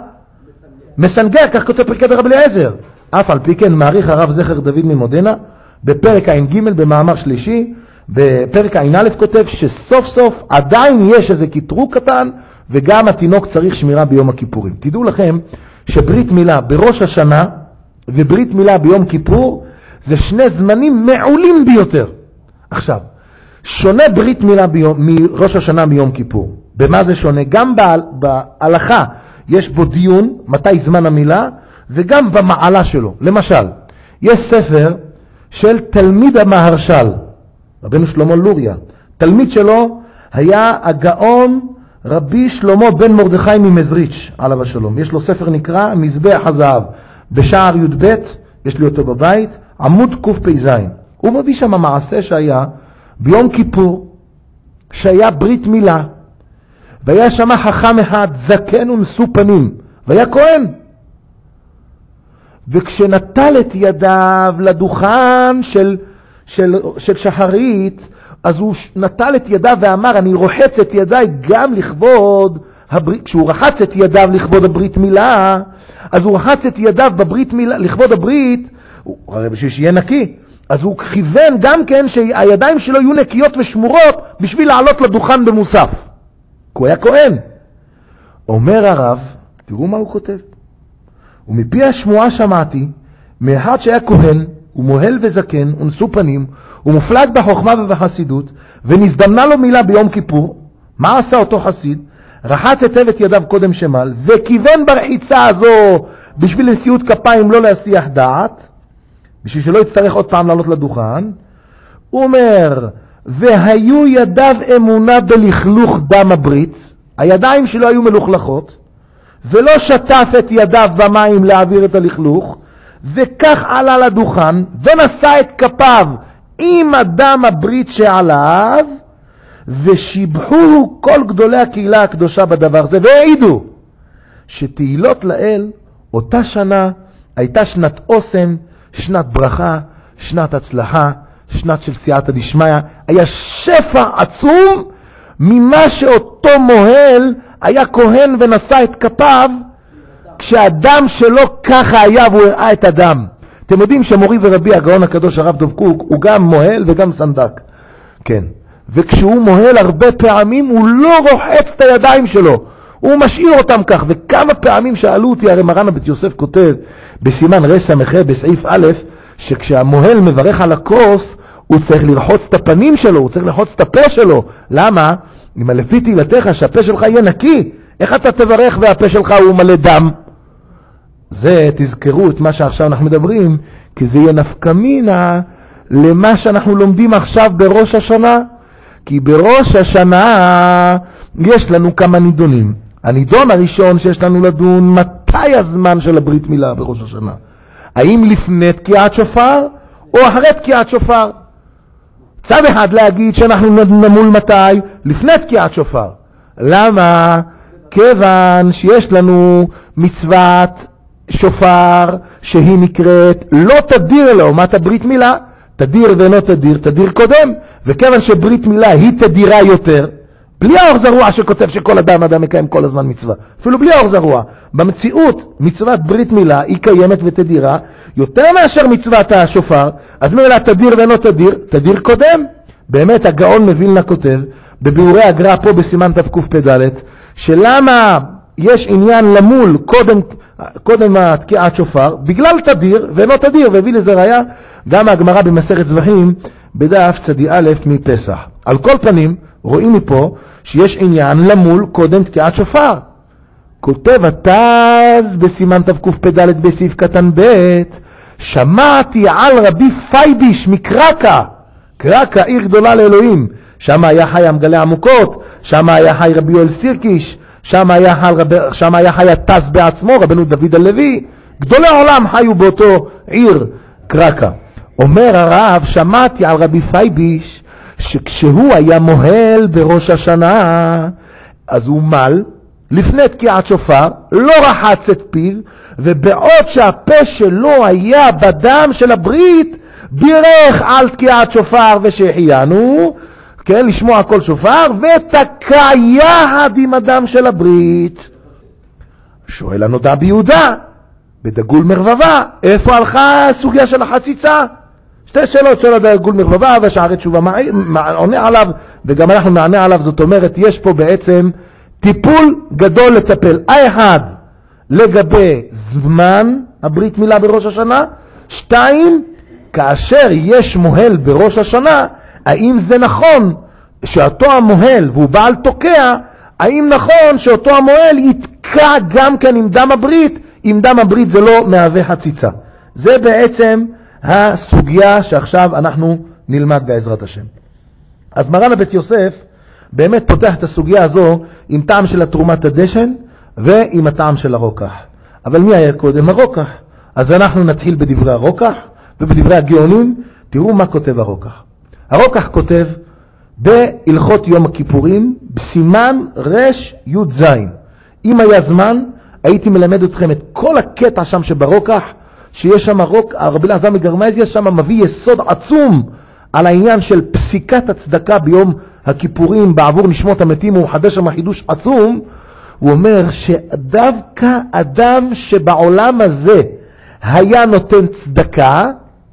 מסנגר, כך כותב פרקי רבי אליעזר. אף על פי כן מעריך הרב זכר דוד ממודינה, בפרק עין ג' במאמר שלישי, בפרק עין א' כותב שסוף סוף עדיין יש איזה קטרוג קטן, וגם התינוק צריך שמירה ביום הכיפורים. תדעו לכם שברית מילה בראש השנה וברית מילה ביום כיפור זה שני זמנים מעולים ביותר. עכשיו, שונה ברית מילה ביום, מראש השנה מיום כיפור. במה זה שונה? גם בהלכה יש בו דיון מתי זמן המילה, וגם במעלה שלו. למשל, יש ספר של תלמיד המהרש"ל, רבנו שלמה לוריה. תלמיד שלו היה הגאון רבי שלמה בן מרדכי ממזריץ' עליו השלום. יש לו ספר נקרא מזבח הזהב. בשער י' ב', יש לי אותו בבית, עמוד קפ"ז. הוא מביא שם מעשה שהיה ביום כיפור, שהיה ברית מילה. והיה שם חכם אחד, זקן ונשוא פנים, והיה כהן. וכשנטל את ידיו לדוכן של, של, של שחרית, אז הוא נטל את ידיו ואמר, אני רוחץ את ידיי גם לכבוד הברית. כשהוא רחץ את ידיו לכבוד הברית מילה, אז הוא רחץ את ידיו בברית מילה, לכבוד הברית, הרי בשביל שיהיה נקי. אז הוא כיוון גם כן שהידיים שלו יהיו נקיות ושמורות בשביל לעלות לדוכן במוסף. כי הוא היה כהן. אומר הרב, תראו מה הוא כותב. ומפי השמועה שמעתי, מאחד שהיה כהן, הוא מוהל וזקן, ונשוא פנים, הוא מופלג בחוכמה ובחסידות, ונזדמנה לו מילה ביום כיפור. מה עשה אותו חסיד? רחץ היטב את ידיו קודם שמל, וכיוון ברחיצה הזו בשביל נשיאות כפיים לא להסיח דעת, בשביל שלא יצטרך עוד פעם לעלות לדוכן. הוא אומר, והיו ידיו אמונה בלכלוך דם הברית, הידיים שלו היו מלוכלכות, ולא שטף את ידיו במים להעביר את הלכלוך, וכך עלה לדוכן ונשא את כפיו עם הדם הברית שעליו, ושיבחו כל גדולי הקהילה הקדושה בדבר זה, והעידו שתהילות לאל אותה שנה הייתה שנת אוסם, שנת ברכה, שנת הצלחה, שנת של סייעתא דשמיא. היה שפע עצום ממה שאותו מוהל היה כהן ונשא את כפיו, כשהדם שלו ככה היה והוא הראה את הדם. אתם יודעים שמורי ורבי הגאון הקדוש הרב דב קוק הוא גם מוהל וגם סנדק. כן. וכשהוא מוהל הרבה פעמים הוא לא רוחץ את הידיים שלו, הוא משאיר אותם כך. וכמה פעמים שאלו אותי, הרי מרן הבית יוסף כותב בסימן ר' סמ"ח בסעיף א', שכשהמוהל מברך על הכוס הוא צריך לרחוץ את הפנים שלו, הוא צריך לרחוץ את הפה שלו. למה? אם לפי תהילתך שהפה שלך יהיה נקי, איך אתה תברך והפה שלך הוא מלא דם? זה, תזכרו את מה שעכשיו אנחנו מדברים, כי זה יהיה נפקא מינה למה שאנחנו לומדים עכשיו בראש השנה. כי בראש השנה יש לנו כמה נידונים. הנידון הראשון שיש לנו לדון, מתי הזמן של הברית מילה בראש השנה? האם לפני תקיעת שופר או אחרי תקיעת שופר? צד אחד להגיד שאנחנו נמול מתי? לפני תקיעת שופר. למה? כיוון שיש לנו מצוות שופר שהיא נקראת לא תדיר לעומת הברית מילה. תדיר ואינו תדיר, תדיר קודם, וכיוון שברית מילה היא תדירה יותר, בלי האור זרוע שכותב שכל אדם אדם מקיים כל הזמן מצווה, אפילו בלי האור זרוע, במציאות מצוות ברית מילה היא קיימת ותדירה יותר מאשר מצוות השופר. אז מילה תדיר ואינו תדיר, תדיר קודם. באמת הגאון מווילנה כותב בביאורי הגר"א פה בסימן תקפ"ד, שלמה יש עניין למול קודם, קודם תקיעת שופר, בגלל תדיר ואינו תדיר, והביא לזה ראיה גם הגמרא במסכת זבחים בדף צדי א' מפסח. על כל פנים רואים מפה שיש עניין למול קודם תקיעת שופר. כותב התז בסימן תקפ"ד בסעיף קטן ב', שמעתי על רבי פייביש מקרקה, קרקה עיר גדולה לאלוהים, שם היה חי המגלה עמוקות, שם היה חי רבי יואל סירקיש, שם היה חי, שם היה חי התז בעצמו, רבנו דוד הלוי, גדולי העולם חיו באותו עיר קרקה. אומר הרב, שמעתי על רבי פייביש שכשהוא היה מוהל בראש השנה, אז הוא מל לפני תקיעת שופר, לא רחץ את פיו, ובעוד שהפה שלו היה בדם של הברית, בירך על תקיעת שופר ושהחיינו, כן, לשמוע כל שופר, ותקע יחד עם הדם של הברית. שואל הנודע ביהודה, בדגול מרבבה, איפה הלכה הסוגיה של החציצה? שתי שאלות שואל דגול מרבבה, ושערי תשובה עונה עליו, וגם אנחנו נענה עליו. זאת אומרת, יש פה בעצם טיפול גדול לטפל. האחד, לגבי זמן הברית מילה בראש השנה. שתיים, כאשר יש מוהל בראש השנה, האם זה נכון שאותו המוהל, והוא בעל תוקע, האם נכון שאותו המוהל יתקע גם כן עם דם הברית, אם דם הברית זה לא מהווה חציצה? זה בעצם הסוגיה שעכשיו אנחנו נלמד בעזרת השם. אז מרן הבית יוסף באמת פותח את הסוגיה הזו עם טעם של התרומת הדשן ועם הטעם של הרוקח. אבל מי היה קודם? הרוקח. אז אנחנו נתחיל בדברי הרוקח ובדברי הגאונים. תראו מה כותב הרוקח. הרוקח כותב בהלכות יום הכיפורים בסימן רש י' ז'. אם היה זמן, הייתי מלמד אתכם את כל הקטע שם שברוקח, שיש שם רוק, רבי אלעזר מגרמזיה שם מביא יסוד עצום על העניין של פסיקת הצדקה ביום הכיפורים בעבור נשמות המתים, הוא חדש שם חידוש עצום. הוא אומר שדווקא אדם שבעולם הזה היה נותן צדקה,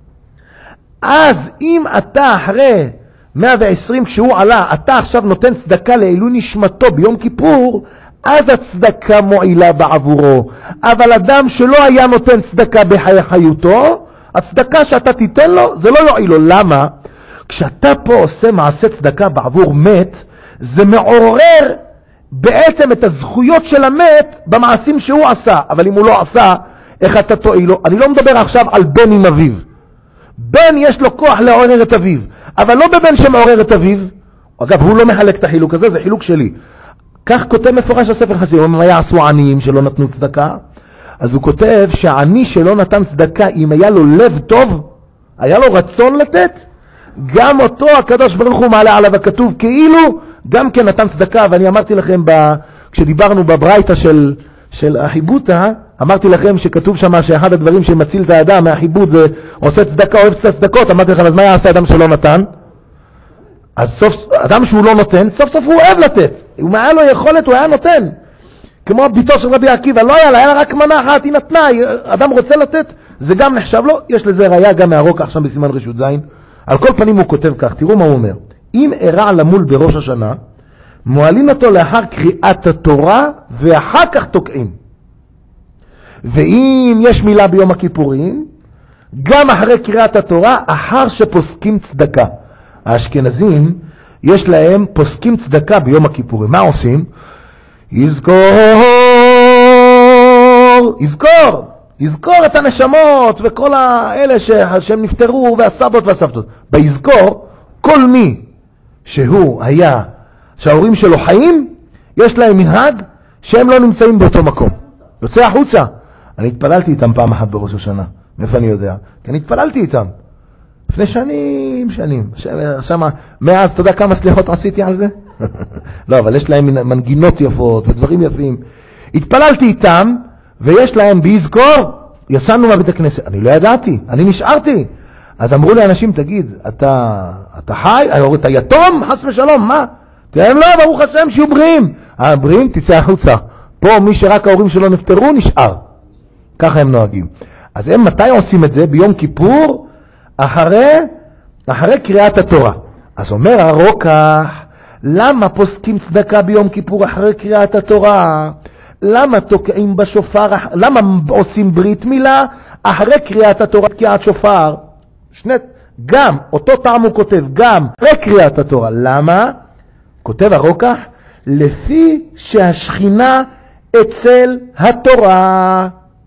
אז אם אתה אחרי מאה ועשרים כשהוא עלה, אתה עכשיו נותן צדקה לעילוי נשמתו ביום כיפור, אז הצדקה מועילה בעבורו. אבל אדם שלא היה נותן צדקה בחיי חיותו, הצדקה שאתה תיתן לו זה לא יועיל לו. למה? כשאתה פה עושה מעשה צדקה בעבור מת, זה מעורר בעצם את הזכויות של המת במעשים שהוא עשה. אבל אם הוא לא עשה, איך אתה תועיל לו? אני לא מדבר עכשיו על בן עם אביו. בן יש לו כוח לעורר את אביו, אבל לא בבן שמעורר את אביו. אגב, הוא לא מחלק את החילוק הזה, זה חילוק שלי. כך כותב מפורש הספר חסידים. מה יעשו עניים שלא נתנו צדקה? אז הוא כותב שהעני שלא נתן צדקה, אם היה לו לב טוב, היה לו רצון לתת, גם אותו הקדוש ברוך הוא מעלה עליו הכתוב כאילו גם כן נתן צדקה. ואני אמרתי לכם ב... כשדיברנו בברייתא של, של החיבוטה, אמרתי לכם שכתוב שם שאחד הדברים שמציל את האדם מהחיבוט זה עושה צדקה, אוהב את הצדקות. אמרתי לכם, אז מה יעשה אדם שלא נתן? אז סוף, אדם שהוא לא נותן, סוף סוף הוא אוהב לתת. אם היה לו יכולת, הוא היה נותן. כמו ביתו של רבי עקיבא, לא היה לה, היה לה רק מנה אחת, היא נתנה, אדם רוצה לתת, זה גם נחשב לו. יש לזה ראיה גם מהרוקח עכשיו בסימן רשות זין. על כל פנים הוא כותב כך, תראו מה הוא אומר. אם אירע למול בראש השנה, מועלים אותו לאחר קריאת התורה ואחר כך תוקעים. ואם יש מילה ביום הכיפורים, גם אחרי קריאת התורה, אחר שפוסקים צדקה. האשכנזים, יש להם פוסקים צדקה ביום הכיפורים. מה עושים? יזכור, יזכור, יזכור את הנשמות וכל האלה שהם נפטרו והסבות והסבתות. ביזכור, כל מי שהוא היה, שההורים שלו חיים, יש להם מנהג שהם לא נמצאים באותו מקום. יוצא החוצה. אני התפללתי איתם פעם אחת בראש השנה. מאיפה אני יודע? כי אני התפללתי איתם. לפני שנים, שנים. שמה, מאז, אתה יודע כמה סליחות עשיתי על זה? לא, אבל יש להם מנגינות יפות ודברים יפים. התפללתי איתם, ויש להם ביזכור, יצאנו מהבית הכנסת. אני לא ידעתי, אני נשארתי. אז אמרו לי אנשים, תגיד, אתה, אתה חי? אתה יתום? חס ושלום, מה? תראה, לא, ברוך השם, שיהיו בריאים. הבריאים, תצא החוצה. פה מי שרק ההורים שלו נפטרו, נשאר. ככה הם נוהגים. אז הם מתי עושים את זה? ביום כיפור, אחרי, אחרי קריאת התורה. אז אומר הרוקח, למה פוסקים צדקה ביום כיפור אחרי קריאת התורה? למה תוקעים בשופר? למה עושים ברית מילה אחרי קריאת התורה, תקיעת שופר? שני, גם, אותו טעם הוא כותב, גם אחרי קריאת התורה. למה? כותב הרוקח, לפי שהשכינה אצל התורה.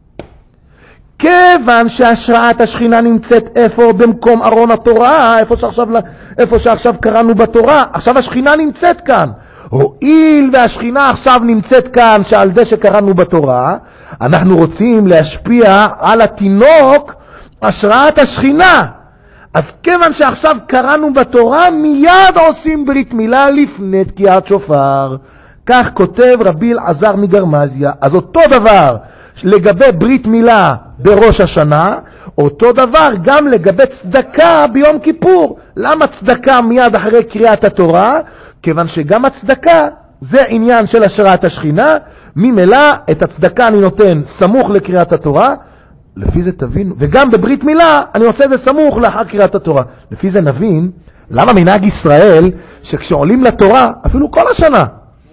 כיוון שהשראת השכינה נמצאת איפה? במקום ארון התורה, איפה שעכשיו, איפה שעכשיו קראנו בתורה. עכשיו השכינה נמצאת כאן. הואיל והשכינה עכשיו נמצאת כאן, שעל זה שקראנו בתורה, אנחנו רוצים להשפיע על התינוק השראת השכינה. אז כיוון שעכשיו קראנו בתורה, מיד עושים ברית מילה לפני תקיעת שופר. כך כותב רבי אלעזר מגרמזיה. אז אותו דבר לגבי ברית מילה בראש השנה, אותו דבר גם לגבי צדקה ביום כיפור. למה צדקה מיד אחרי קריאת התורה? כיוון שגם הצדקה זה עניין של השראת השכינה. ממילא את הצדקה אני נותן סמוך לקריאת התורה, לפי זה תבינו. וגם בברית מילה אני עושה זה סמוך לאחר קריאת התורה. לפי זה נבין למה מנהג ישראל שכשעולים לתורה, אפילו כל השנה,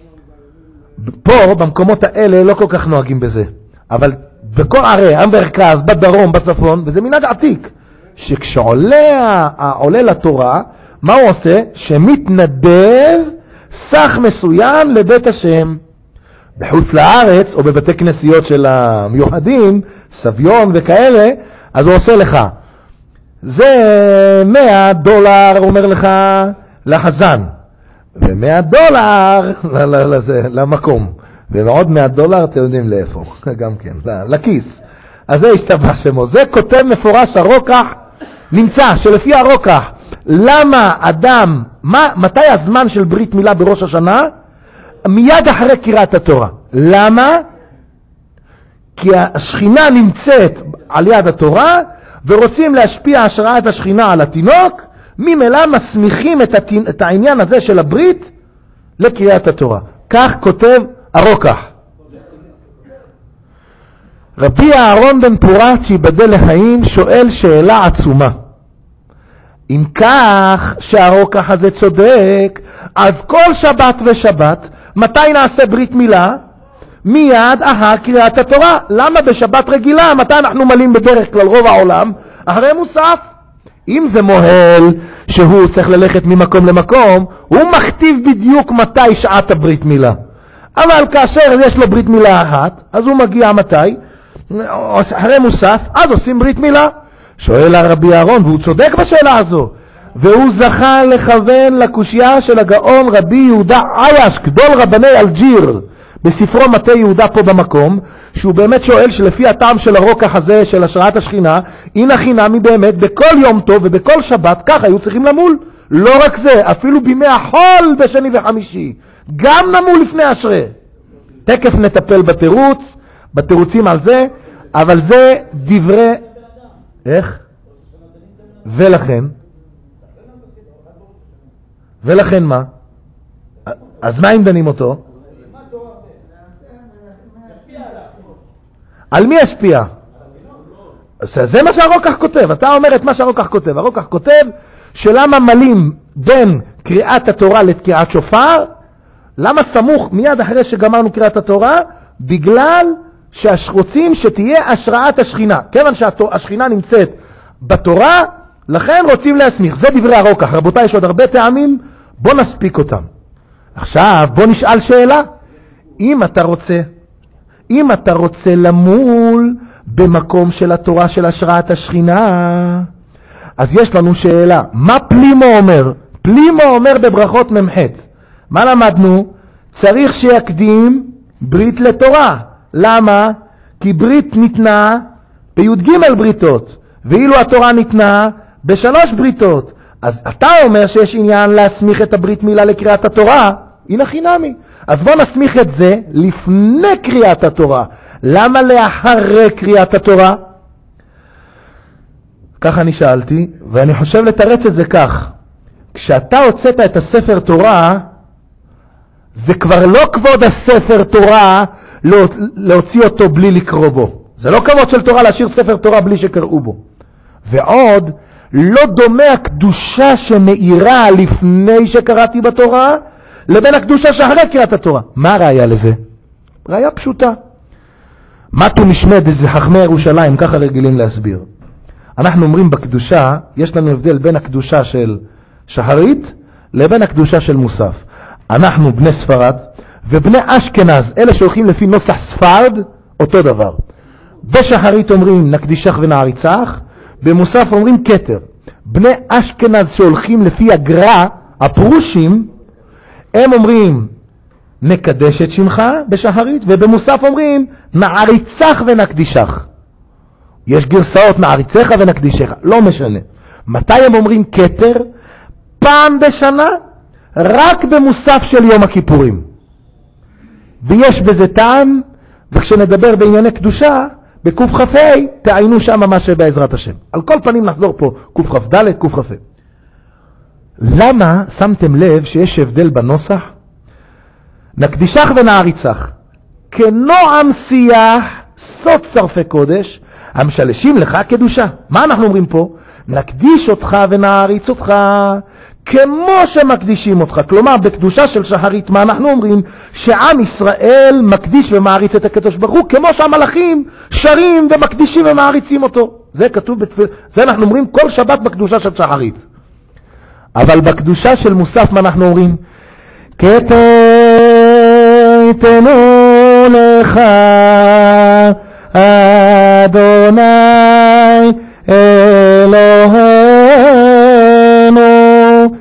פה במקומות האלה לא כל כך נוהגים בזה, אבל בכל ערי, המרכז, בדרום, בצפון, וזה מנהג עתיק, שכשעולה העולה לתורה, מה הוא עושה? שמתנדב סך מסוים לבית השם. בחוץ לארץ, או בבתי כנסיות של המיוחדים, סביון וכאלה, אז הוא עושה לך, זה מאה דולר, אומר לך, לחזן, ומאה דולר למקום, ועוד מאה דולר, אתם יודעים לאיפה, גם כן, לכיס. אז זה השתבח שמו. זה כותב מפורש הרוקח, נמצא שלפי הרוקח, למה אדם, מה, מתי הזמן של ברית מילה בראש השנה? מיד אחרי קריאת התורה. למה? כי השכינה נמצאת על יד התורה, ורוצים להשפיע השראת השכינה על התינוק, ממילא מסמיכים את, התינ... את העניין הזה של הברית לקריאת התורה. כך כותב הרוקח. רבי אהרון בן פורת שיבדל לחיים שואל שאלה עצומה. אם כך שהרוקח הזה צודק, אז כל שבת ושבת, מתי נעשה ברית מילה? מיד אחר קריאת התורה. למה בשבת רגילה, מתי אנחנו מלים בדרך כלל רוב העולם? אחרי מוסף. אם זה מוהל שהוא צריך ללכת ממקום למקום, הוא מכתיב בדיוק מתי שעת הברית מילה. אבל כאשר יש לו ברית מילה אחת, אז הוא מגיע מתי? אחרי מוסף, אז עושים ברית מילה. שואל הרבי אהרון, והוא צודק בשאלה הזו, והוא זכה לכוון לקושיה של הגאון רבי יהודה עייש, גדול רבני אלג'יר, בספרו מטה יהודה פה במקום, שהוא באמת שואל שלפי הטעם של הרוקח הזה של השראת השכינה, הנה חינמי באמת בכל יום טוב ובכל שבת כך היו צריכים למול. לא רק זה, אפילו בימי החול בשני וחמישי, גם נמול לפני אשרה. תקף נטפל בתירוץ, בתירוצים על זה, אבל זה דברי... איך? ולכן? ולכן מה? אז מה אם דנים אותו? על מי השפיע? זה מה שהרוקח כותב. אתה אומר את מה שהרוקח כותב. הרוקח כותב שלמה מלים בין קריאת התורה לתקיעת שופר, למה סמוך מיד אחרי שגמרנו קריאת התורה? בגלל שרוצים שתהיה השראת השכינה. כיוון שהשכינה נמצאת בתורה, לכן רוצים להסמיך. זה דברי הרוקח. רבותיי, יש עוד הרבה טעמים, בוא נספיק אותם. עכשיו בוא נשאל שאלה. אם אתה רוצה אם אתה רוצה למול במקום של התורה של השראת השכינה, אז יש לנו שאלה. מה פלימו אומר? פלימו אומר בברכות ממחת. מה למדנו? צריך שיקדים ברית לתורה. למה? כי ברית ניתנה בי"ג בריתות, ואילו התורה ניתנה בשלוש בריתות. אז אתה אומר שיש עניין להסמיך את הברית מילה לקריאת התורה, הנה חינמי. אז בוא נסמיך את זה לפני קריאת התורה. למה לאחרי קריאת התורה? ככה אני שאלתי, ואני חושב לתרץ את זה כך. כשאתה הוצאת את הספר תורה, זה כבר לא כבוד הספר תורה להוציא אותו בלי לקרוא בו. זה לא כבוד של תורה להשאיר ספר תורה בלי שקראו בו. ועוד, לא דומה הקדושה שמאירה לפני שקראתי בתורה, לבין הקדושה שאחרי קריאת התורה. מה הראיה לזה? ראיה פשוטה. מתו משמד איזה חכמי ירושלים, ככה רגילים להסביר. אנחנו אומרים בקדושה, יש לנו הבדל בין הקדושה של שחרית לבין הקדושה של מוסף. אנחנו בני ספרד ובני אשכנז, אלה שהולכים לפי נוסח ספרד, אותו דבר. בשחרית אומרים נקדישך ונעריצך, במוסף אומרים כתר. בני אשכנז שהולכים לפי הגר"א, הפרושים, הם אומרים נקדש את שמך בשחרית, ובמוסף אומרים נעריצך ונקדישך. יש גרסאות נעריצך ונקדישך, לא משנה. מתי הם אומרים כתר? פעם בשנה, רק במוסף של יום הכיפורים. ויש בזה טעם, וכשנדבר בענייני קדושה, בקוף חפי, תעיינו שם מה שבעזרת השם. על כל פנים נחזור פה, קוף חף ד' קוף חפי. למה שמתם לב שיש הבדל בנוסח? נקדישך ונעריצך, כנועם שיח, סוד שרפי קודש, המשלשים לך קדושה. מה אנחנו אומרים פה? נקדיש אותך ונעריץ אותך, כמו שמקדישים אותך. כלומר, בקדושה של שחרית, מה אנחנו אומרים? שעם ישראל מקדיש ומעריץ את הקדוש ברוך הוא, כמו שהמלאכים שרים ומקדישים ומעריצים אותו. זה כתוב בתפילה. זה אנחנו אומרים כל שבת בקדושה של שחרית. אבל בקדושה של מוסף, מה אנחנו אומרים? כתר יתנו לך אדוני אלוהינו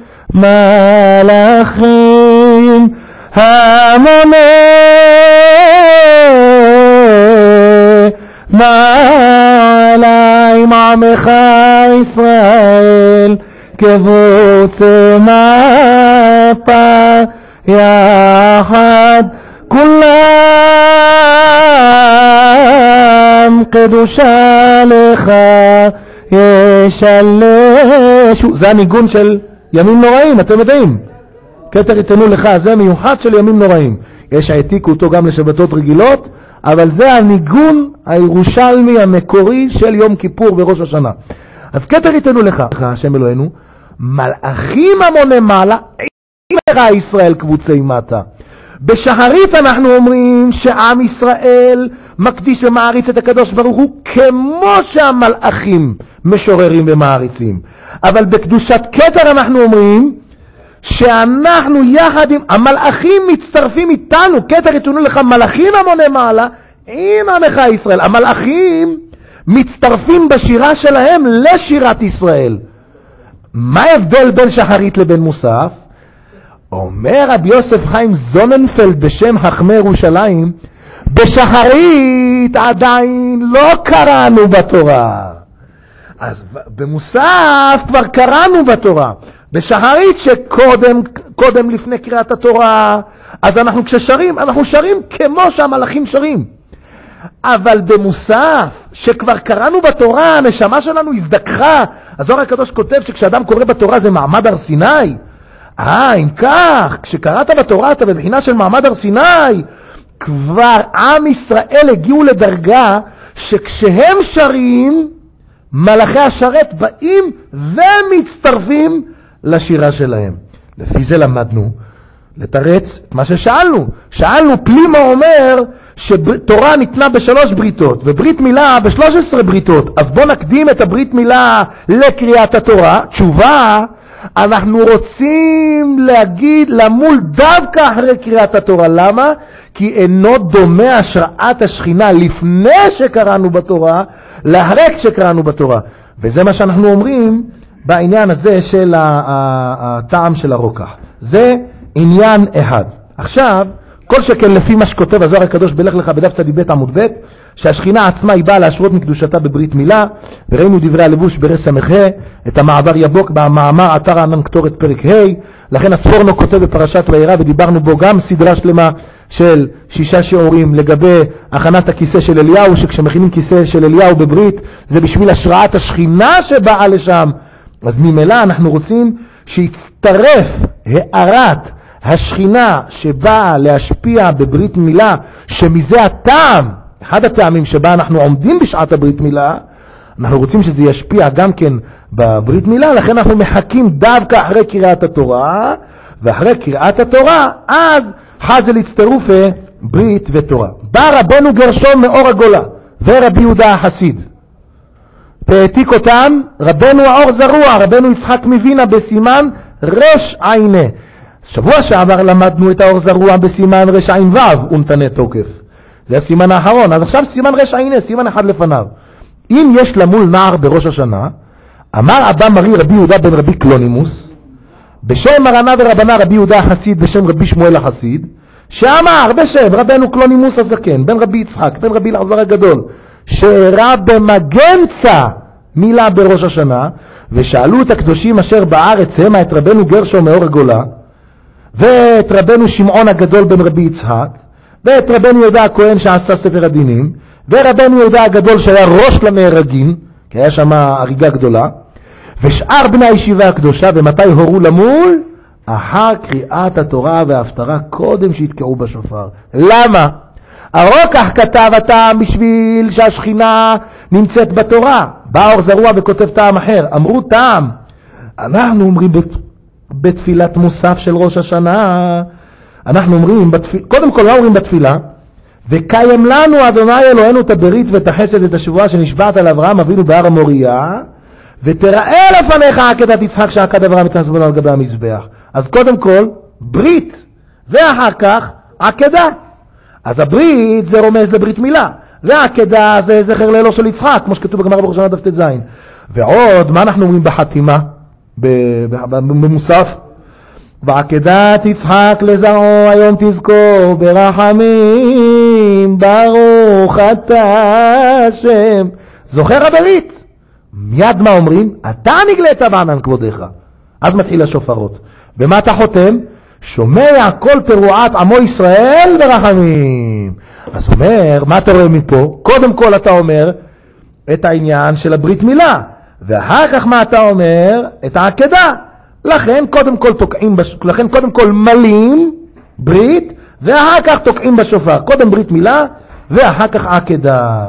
מלאכים המוני מעליים עמך ישראל כבוץ מפה יא יחד כולם קדושה לך ישלשו. זה הניגון של ימים נוראים, אתם יודעים, כתר ייתנו לך, זה מיוחד של ימים נוראים. יש העתיקו אותו גם לשבתות רגילות, אבל זה הניגון הירושלמי המקורי של יום כיפור וראש השנה. אז כתר ייתנו לך, השם אלוהינו, מלאכים המוני מעלה, עמך ישראל קבוצי מטה. בשחרית אנחנו אומרים שעם ישראל מקדיש ומעריץ את הקדוש ברוך הוא כמו שהמלאכים משוררים ומעריצים. אבל בקדושת כתר אנחנו אומרים שאנחנו יחד עם המלאכים מצטרפים איתנו. כתר ייתנו לך מלאכים המוני מעלה עם עמך ישראל. המלאכים מצטרפים בשירה שלהם לשירת ישראל. מה ההבדל בין שחרית לבין מוסף? אומר רבי יוסף חיים זוננפלד בשם חכמי ירושלים, בשחרית עדיין לא קראנו בתורה. אז במוסף כבר קראנו בתורה. בשחרית שקודם קודם לפני קריאת התורה, אז אנחנו כששרים, אנחנו שרים כמו שהמלאכים שרים. אבל במוסף שכבר קראנו בתורה, הנשמה שלנו הזדככה. הזוהר הקדוש כותב שכשאדם קורא בתורה זה מעמד הר סיני. אה, אם כך, כשקראת בתורה אתה בבחינה של מעמד הר סיני, כבר עם ישראל הגיעו לדרגה שכשהם שרים, מלאכי השרת באים ומצטרפים לשירה שלהם. לפי זה למדנו לתרץ את מה ששאלנו. שאלנו, פלימה אומר שתורה ניתנה בשלוש בריתות, וברית מילה בשלוש עשרה בריתות. אז בוא נקדים את הברית מילה לקריאת התורה. תשובה, אנחנו רוצים להגיד, למול דווקא אחרי קריאת התורה. למה? כי אינו דומה השראת השכינה לפני שקראנו בתורה, לאחרי שקראנו בתורה. וזה מה שאנחנו אומרים בעניין הזה של הטעם של הרוקח. זה עניין אחד. עכשיו, כל שכן לפי מה שכותב הזוהר הקדוש בלך לך בדף צדיק ב' עמוד ב', שהשכינה עצמה היא באה להשרות מקדושתה בברית מילה, וראינו דברי הלבוש ברס סמך ה', את המעבר יבוק במאמר אתר הענן קטורת פרק ה', לכן הספורנו כותב בפרשת וירא, ודיברנו בו גם סדרה שלמה של שישה שיעורים לגבי הכנת הכיסא של אליהו, שכשמכינים כיסא של אליהו בברית, זה בשביל השראת השכינה שבאה לשם. אז ממילא אנחנו רוצים שיצטרף הערת השכינה שבאה להשפיע בברית מילה, שמזה הטעם, אחד הטעמים שבה אנחנו עומדים בשעת הברית מילה, אנחנו רוצים שזה ישפיע גם כן בברית מילה, לכן אנחנו מחכים דווקא אחרי קריאת התורה, ואחרי קריאת התורה, אז חזל הצטרופה ברית ותורה. בא רבנו גרשום מאור הגולה, ורבי יהודה החסיד, והעתיק אותם רבנו האור זרוע, רבנו יצחק מווינה בסימן רש עינה. שבוע שעבר למדנו את האור זרוע בסימן רש עין וו ונתנה תוקף. זה הסימן האחרון. אז עכשיו סימן רש עינה, סימן אחד לפניו. אם יש למול נער בראש השנה, אמר אבא מרי רבי יהודה בן רבי קלונימוס, בשם מרנה ורבנה רבי יהודה החסיד, בשם רבי שמואל החסיד, שאמר בשם רבנו קלונימוס הזקן, בן רבי יצחק, בן רבי אלעזר הגדול, שאירע במגנצה מילה בראש השנה, ושאלו את הקדושים אשר בארץ המה את רבנו גרשום מאור הגולה, ואת רבנו שמעון הגדול בן רבי יצחק, ואת רבנו יהודה הכהן שעשה ספר הדינים, ורבנו יהודה הגדול שהיה ראש למהרגין, כי היה שם הריגה גדולה, ושאר בני הישיבה הקדושה, ומתי הורו למול? אחר קריאת התורה וההפטרה, קודם שהתקעו בשופר. למה? הרוקח כתב הטעם בשביל שהשכינה נמצאת בתורה. בא אור זרוע וכותב טעם אחר. אמרו טעם. אנחנו אומרים בתפילת מוסף של ראש השנה, אנחנו אומרים, בתפיל... קודם כל מה אומרים בתפילה? וקיים לנו אדוני אלוהינו את הברית ואת החסד את השבועה שנשבעת על אברהם אבינו בהר המוריה, ותראה לפניך עקדת יצחק שעקד אברהם את הסבון על גבי המזבח. אז קודם כל ברית, ואחר כך עקדה. אז הברית זה רומז לברית מילה, והעקדה זה זכר לאלו של יצחק, כמו שכתוב בגמרא בראש השנה דף ט"ז. ועוד, מה אנחנו אומרים בחתימה, במוסף? ועקדת יצחק לזרעו היום תזכור ברחמים, ברוך אתה השם. זוכר הברית. מיד מה אומרים? אתה נגלית בענן כבודך. אז מתחיל השופרות. ומה אתה חותם? שומע כל תרועת עמו ישראל ברחמים. אז אומר, מה אתה רואה מפה? קודם כל אתה אומר את העניין של הברית מילה, ואחר כך מה אתה אומר? את העקדה. לכן קודם כל תוקעים, בש... לכן קודם כל מלים ברית, ואחר כך תוקעים בשופר. קודם ברית מילה, ואחר כך עקדה.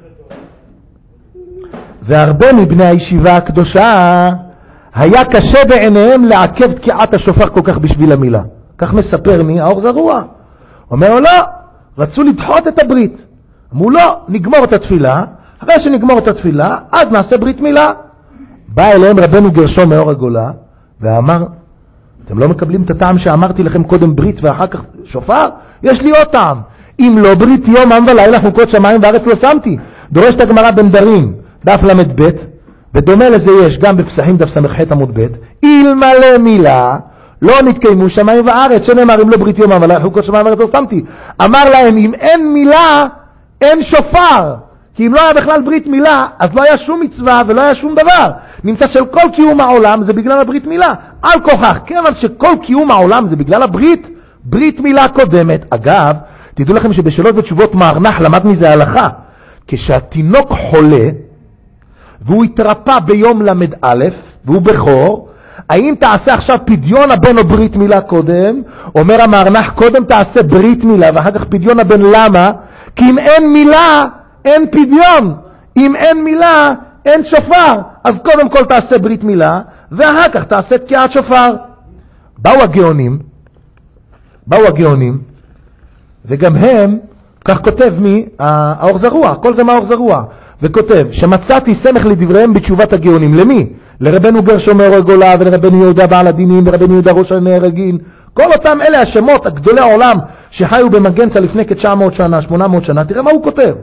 והרבה מבני הישיבה הקדושה היה קשה בעיניהם לעכב תקיעת השופר כל כך בשביל המילה. כך מספר מי? האור זרוע. אומר לו, לא, רצו לדחות את הברית. אמרו לא, נגמור את התפילה, אחרי שנגמור את התפילה, אז נעשה ברית מילה. בא אליהם רבנו גרשום מאור הגולה, ואמר, אתם לא מקבלים את הטעם שאמרתי לכם קודם ברית ואחר כך שופר? יש לי עוד טעם. אם לא ברית יום עם ולילה חוקות שמיים וארץ לא שמתי. דורשת הגמרא בנדרים, דף למד ב', ודומה לזה יש גם בפסחים דף סמך ח' עמוד ב', אלמלא מילה לא נתקיימו שמיים וארץ, שנאמר אם לא ברית יום עם ולילה חוקות שמיים וארץ לא שמתי. אמר להם, אם אין מילה אין שופר. כי אם לא היה בכלל ברית מילה, אז לא היה שום מצווה ולא היה שום דבר. נמצא של כל קיום העולם זה בגלל הברית מילה. על כוחך, כיוון שכל קיום העולם זה בגלל הברית, ברית מילה קודמת. אגב, תדעו לכם שבשאלות ותשובות מערנח למד מזה הלכה. כשהתינוק חולה, והוא התרפא ביום למד א', והוא בכור, האם תעשה עכשיו פדיון הבן או ברית מילה קודם? אומר המערנח, קודם תעשה ברית מילה ואחר כך פדיון הבן. למה? כי אם אין מילה, אין פדיון. אם אין מילה, אין שופר. אז קודם כל תעשה ברית מילה, ואחר כך תעשה תקיעת שופר. באו הגאונים, באו הגאונים, וגם הם, כך כותב מי? האור זרוע, כל זה מה האור זרוע. וכותב, שמצאתי סמך לדבריהם בתשובת הגאונים. למי? לרבנו גרשום מאור הגולה, ולרבנו יהודה בעל הדינים, ולרבנו יהודה ראש הנהרגין. כל אותם אלה השמות, הגדולי העולם, שחיו במגנצה לפני כ-תשע מאות שנה, שמונה מאות שנה. תראה מה הוא כותב.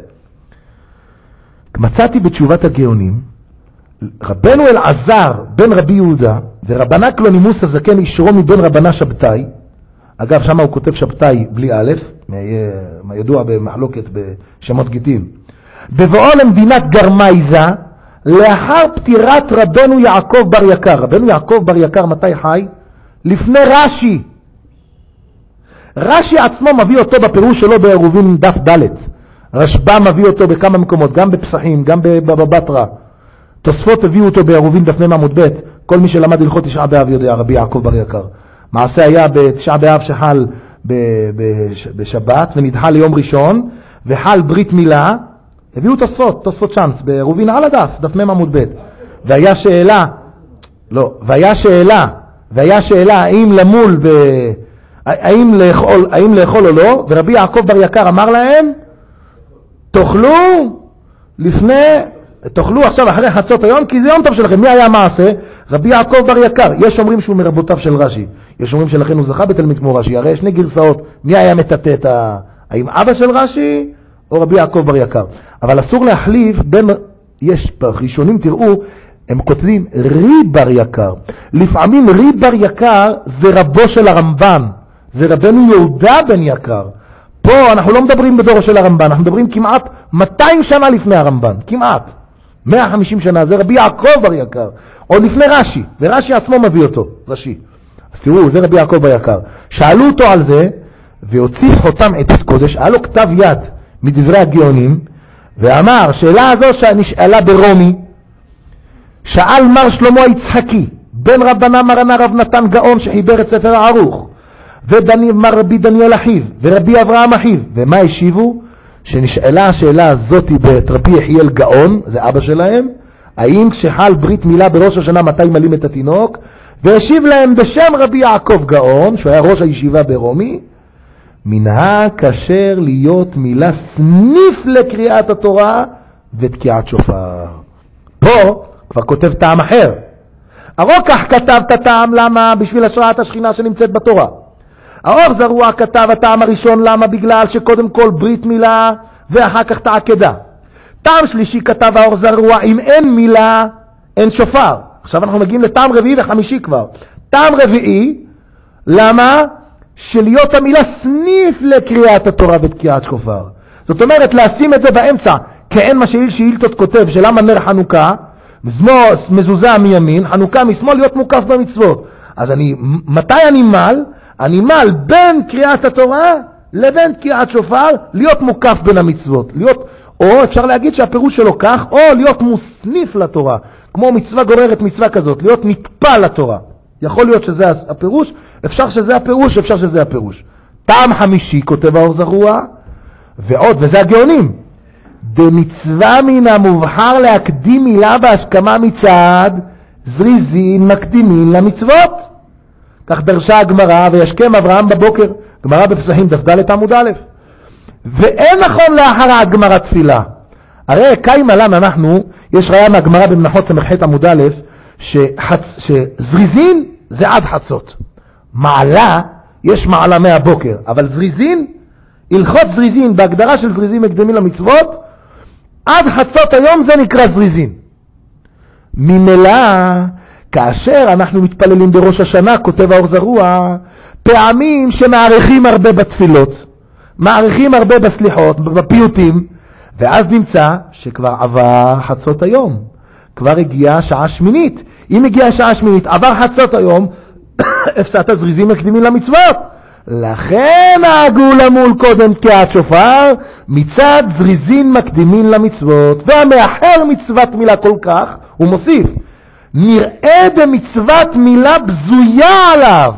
מצאתי בתשובת הגאונים, רבנו אלעזר בן רבי יהודה, ורבנה קלונימוס הזקן ישרו מבן רבנה שבתאי. אגב, שם הוא כותב שבתאי בלי א', מה ידוע במחלוקת בשמות גיטין. בבואו למדינת גרמייזה, לאחר פטירת רבנו יעקב בר יקר. רבנו יעקב בר יקר מתי חי? לפני רש"י. רש"י עצמו מביא אותו בפירוש שלו בעירובין דף ד'. רשב"א מביא אותו בכמה מקומות, גם בפסחים, גם בבבא בתרא. תוספות הביאו אותו בעירובין דף מ' עמוד ב'. כל מי שלמד הלכות תשעה באב יודע, רבי יעקב בר יקר. מעשה היה בתשעה באב שחל בשבת ונדחה ליום ראשון, וחל ברית מילה. הביאו תוספות, תוספות צ'אנס, בעירובין על הדף, דף מ' עמוד ב'. והיה שאלה, לא, והיה שאלה, והיה שאלה האם למול, ב, האם לאכול, האם לאכול או לא, ורבי יעקב בר יקר אמר להם, תאכלו לפני, תאכלו עכשיו אחרי חצות היום, כי זה יום טוב שלכם. מי היה מעשה? רבי יעקב בר יקר. יש אומרים שהוא מרבותיו של רש"י, יש אומרים שלכן הוא זכה בתלמיד כמו רש"י. הרי יש שני גרסאות, מי היה מטאטא את ה... האם אבא של רש"י או רבי יעקב בר יקר? אבל אסור להחליף בין, יש ראשונים תראו, הם כותבים רי בר יקר. לפעמים רי בר יקר זה רבו של הרמב"ן, זה רבנו יהודה בן יקר. פה אנחנו לא מדברים בדורו של הרמב"ן, אנחנו מדברים כמעט מאתיים שנה לפני הרמב"ן, כמעט מאה וחמישים שנה. זה רבי יעקב בר יקר, עוד לפני רש"י, ורש"י עצמו מביא אותו, רש"י. אז תראו, זה רבי יעקב בר יקר. שאלו אותו על זה, והוציא חותם עדות קודש, היה לו כתב יד מדברי הגאונים, ואמר, שאלה הזו שנשאלה ברומי, שאל מר שלמה יצחקי, בן רבנה מרנה רב נתן גאון שחיבר את ספר הערוך, ומר רבי דניאל אחיו, ורבי אברהם אחיו, ומה השיבו? שנשאלה השאלה הזאת בית רבי יחיאל גאון, זה אבא שלהם, האם כשחל ברית מילה בראש השנה מתי מלים את התינוק? והשיב להם בשם רבי יעקב גאון, שהוא היה ראש הישיבה ברומי, מנהג כשר להיות מילה סניף לקריאת התורה ותקיעת שופר. פה כבר כותב טעם אחר. הרוקח כתב את הטעם, למה? בשביל השראת השכינה שנמצאת בתורה. האור זרוע כתב הטעם הראשון, למה? בגלל שקודם כל ברית מילה ואחר כך תעקדה. טעם שלישי כתב האור זרוע, אם אין מילה אין שופר. עכשיו אנחנו מגיעים לטעם רביעי וחמישי כבר. טעם רביעי, למה? שלהיות המילה סניף לקריאת התורה ותקיעת שופר. זאת אומרת לשים את זה באמצע, כאין מה שאיל שאילתות כותב, שלמה נר חנוכה מזוזה מימין, חנוכה משמאל להיות מוקף במצוות. אז אני, מתי אני מל? הנמל בין קריאת התורה לבין תקיעת שופר, להיות מוקף בין המצוות. להיות, או אפשר להגיד שהפירוש שלו כך, או להיות מוסניף לתורה. כמו מצווה גוררת מצווה כזאת, להיות נטפל לתורה. יכול להיות שזה הפירוש, אפשר שזה הפירוש, אפשר שזה הפירוש. טעם חמישי, כותב האור זרוע, ועוד, וזה הגאונים. במצווה מן המובחר להקדים מילה בהשכמה מצד זריזין מקדימין למצוות. כך דרשה הגמרא, וישכם אברהם בבוקר, גמרא בפסחים דף ד' עמוד א'. ואין נכון לאחר הגמרא תפילה. הרי קיימה למה אנחנו, יש ראיה מהגמרא במנחות סמ"ח עמוד א', שחצ... שזריזין זה עד חצות. מעלה, יש מעלה מהבוקר, אבל זריזין, הלכות זריזין, בהגדרה של זריזין מקדימים למצוות, עד חצות היום זה נקרא זריזין. ממילא, כאשר אנחנו מתפללים בראש השנה, כותב האור זרוע, פעמים שמעריכים הרבה בתפילות, מעריכים הרבה בסליחות, בפיוטים, ואז נמצא שכבר עבר חצות היום. כבר הגיעה שעה שמינית. אם הגיעה שעה שמינית, עבר חצות היום, הפסעת הזריזים מקדימים למצוות. לכן נהגו למול קודם תקיעת שופר, מצד זריזין מקדימים למצוות. והמאחר מצוות מילה כל כך, הוא מוסיף, נראה במצוות מילה בזויה עליו.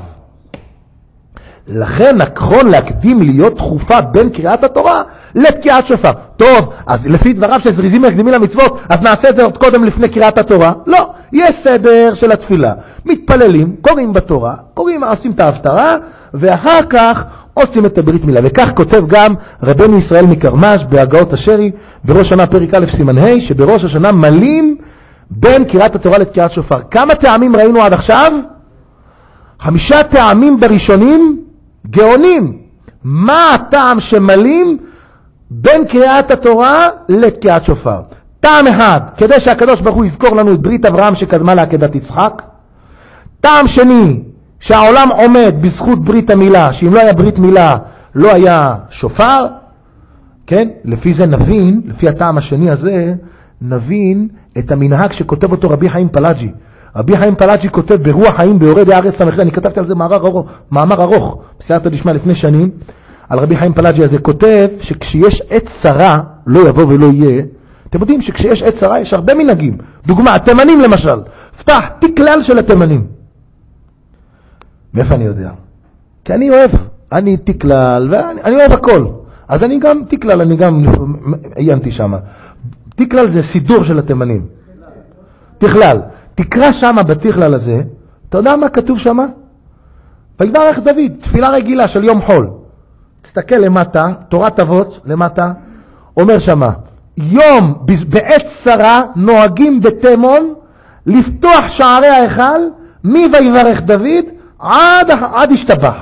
לכן נכון להקדים להיות תחופה בין קריאת התורה לתקיעת שופר. טוב, אז לפי דבריו שזריזים מקדימים למצוות, אז נעשה את זה עוד קודם לפני קריאת התורה? לא, יש סדר של התפילה. מתפללים, קוראים בתורה, קוראים, עושים את ההפטרה, ואחר כך עושים את הברית מילה. וכך כותב גם רבנו ישראל מקרמש בהגאות השרי, בראש שנה פרק א' סימן ה', שבראש השנה מלים בין קריאת התורה לתקיעת שופר. כמה טעמים ראינו עד עכשיו? חמישה טעמים בראשונים, גאונים. מה הטעם שמלים בין קריאת התורה לתקיעת שופר? טעם אחד, כדי שהקדוש ברוך הוא יזכור לנו את ברית אברהם שקדמה לעקדת יצחק. טעם שני, שהעולם עומד בזכות ברית המילה, שאם לא היה ברית מילה לא היה שופר. כן? לפי זה נבין, לפי הטעם השני הזה, נבין את המנהג שכותב אותו רבי חיים פלאג'י. רבי חיים פלאג'י כותב ברוח חיים ביורד הארץ סמ"ח, אני כתבתי על זה מאמר ארוך, מאמר ארוך בסייעתא דשמיא לפני שנים, על רבי חיים פלאג'י הזה. כותב שכשיש עת צרה לא יבוא ולא יהיה. אתם יודעים שכשיש עת צרה יש הרבה מנהגים. דוגמה, התימנים למשל, פתח תיק כלל של התימנים. מאיפה אני יודע? כי אני אוהב, אני תיק כלל ואני אוהב הכל. אז אני גם תיק כלל, אני גם עיינתי שם. תיק כלל זה סידור של התימנים. תכלל. תקרא שמה בתכלל הזה, אתה יודע מה כתוב שמה? ויברך דוד, תפילה רגילה של יום חול. תסתכל למטה, תורת אבות למטה, אומר שמה, יום בעת צרה נוהגים בתימון לפתוח שערי ההיכל מויברך דוד עד, עד השתבח.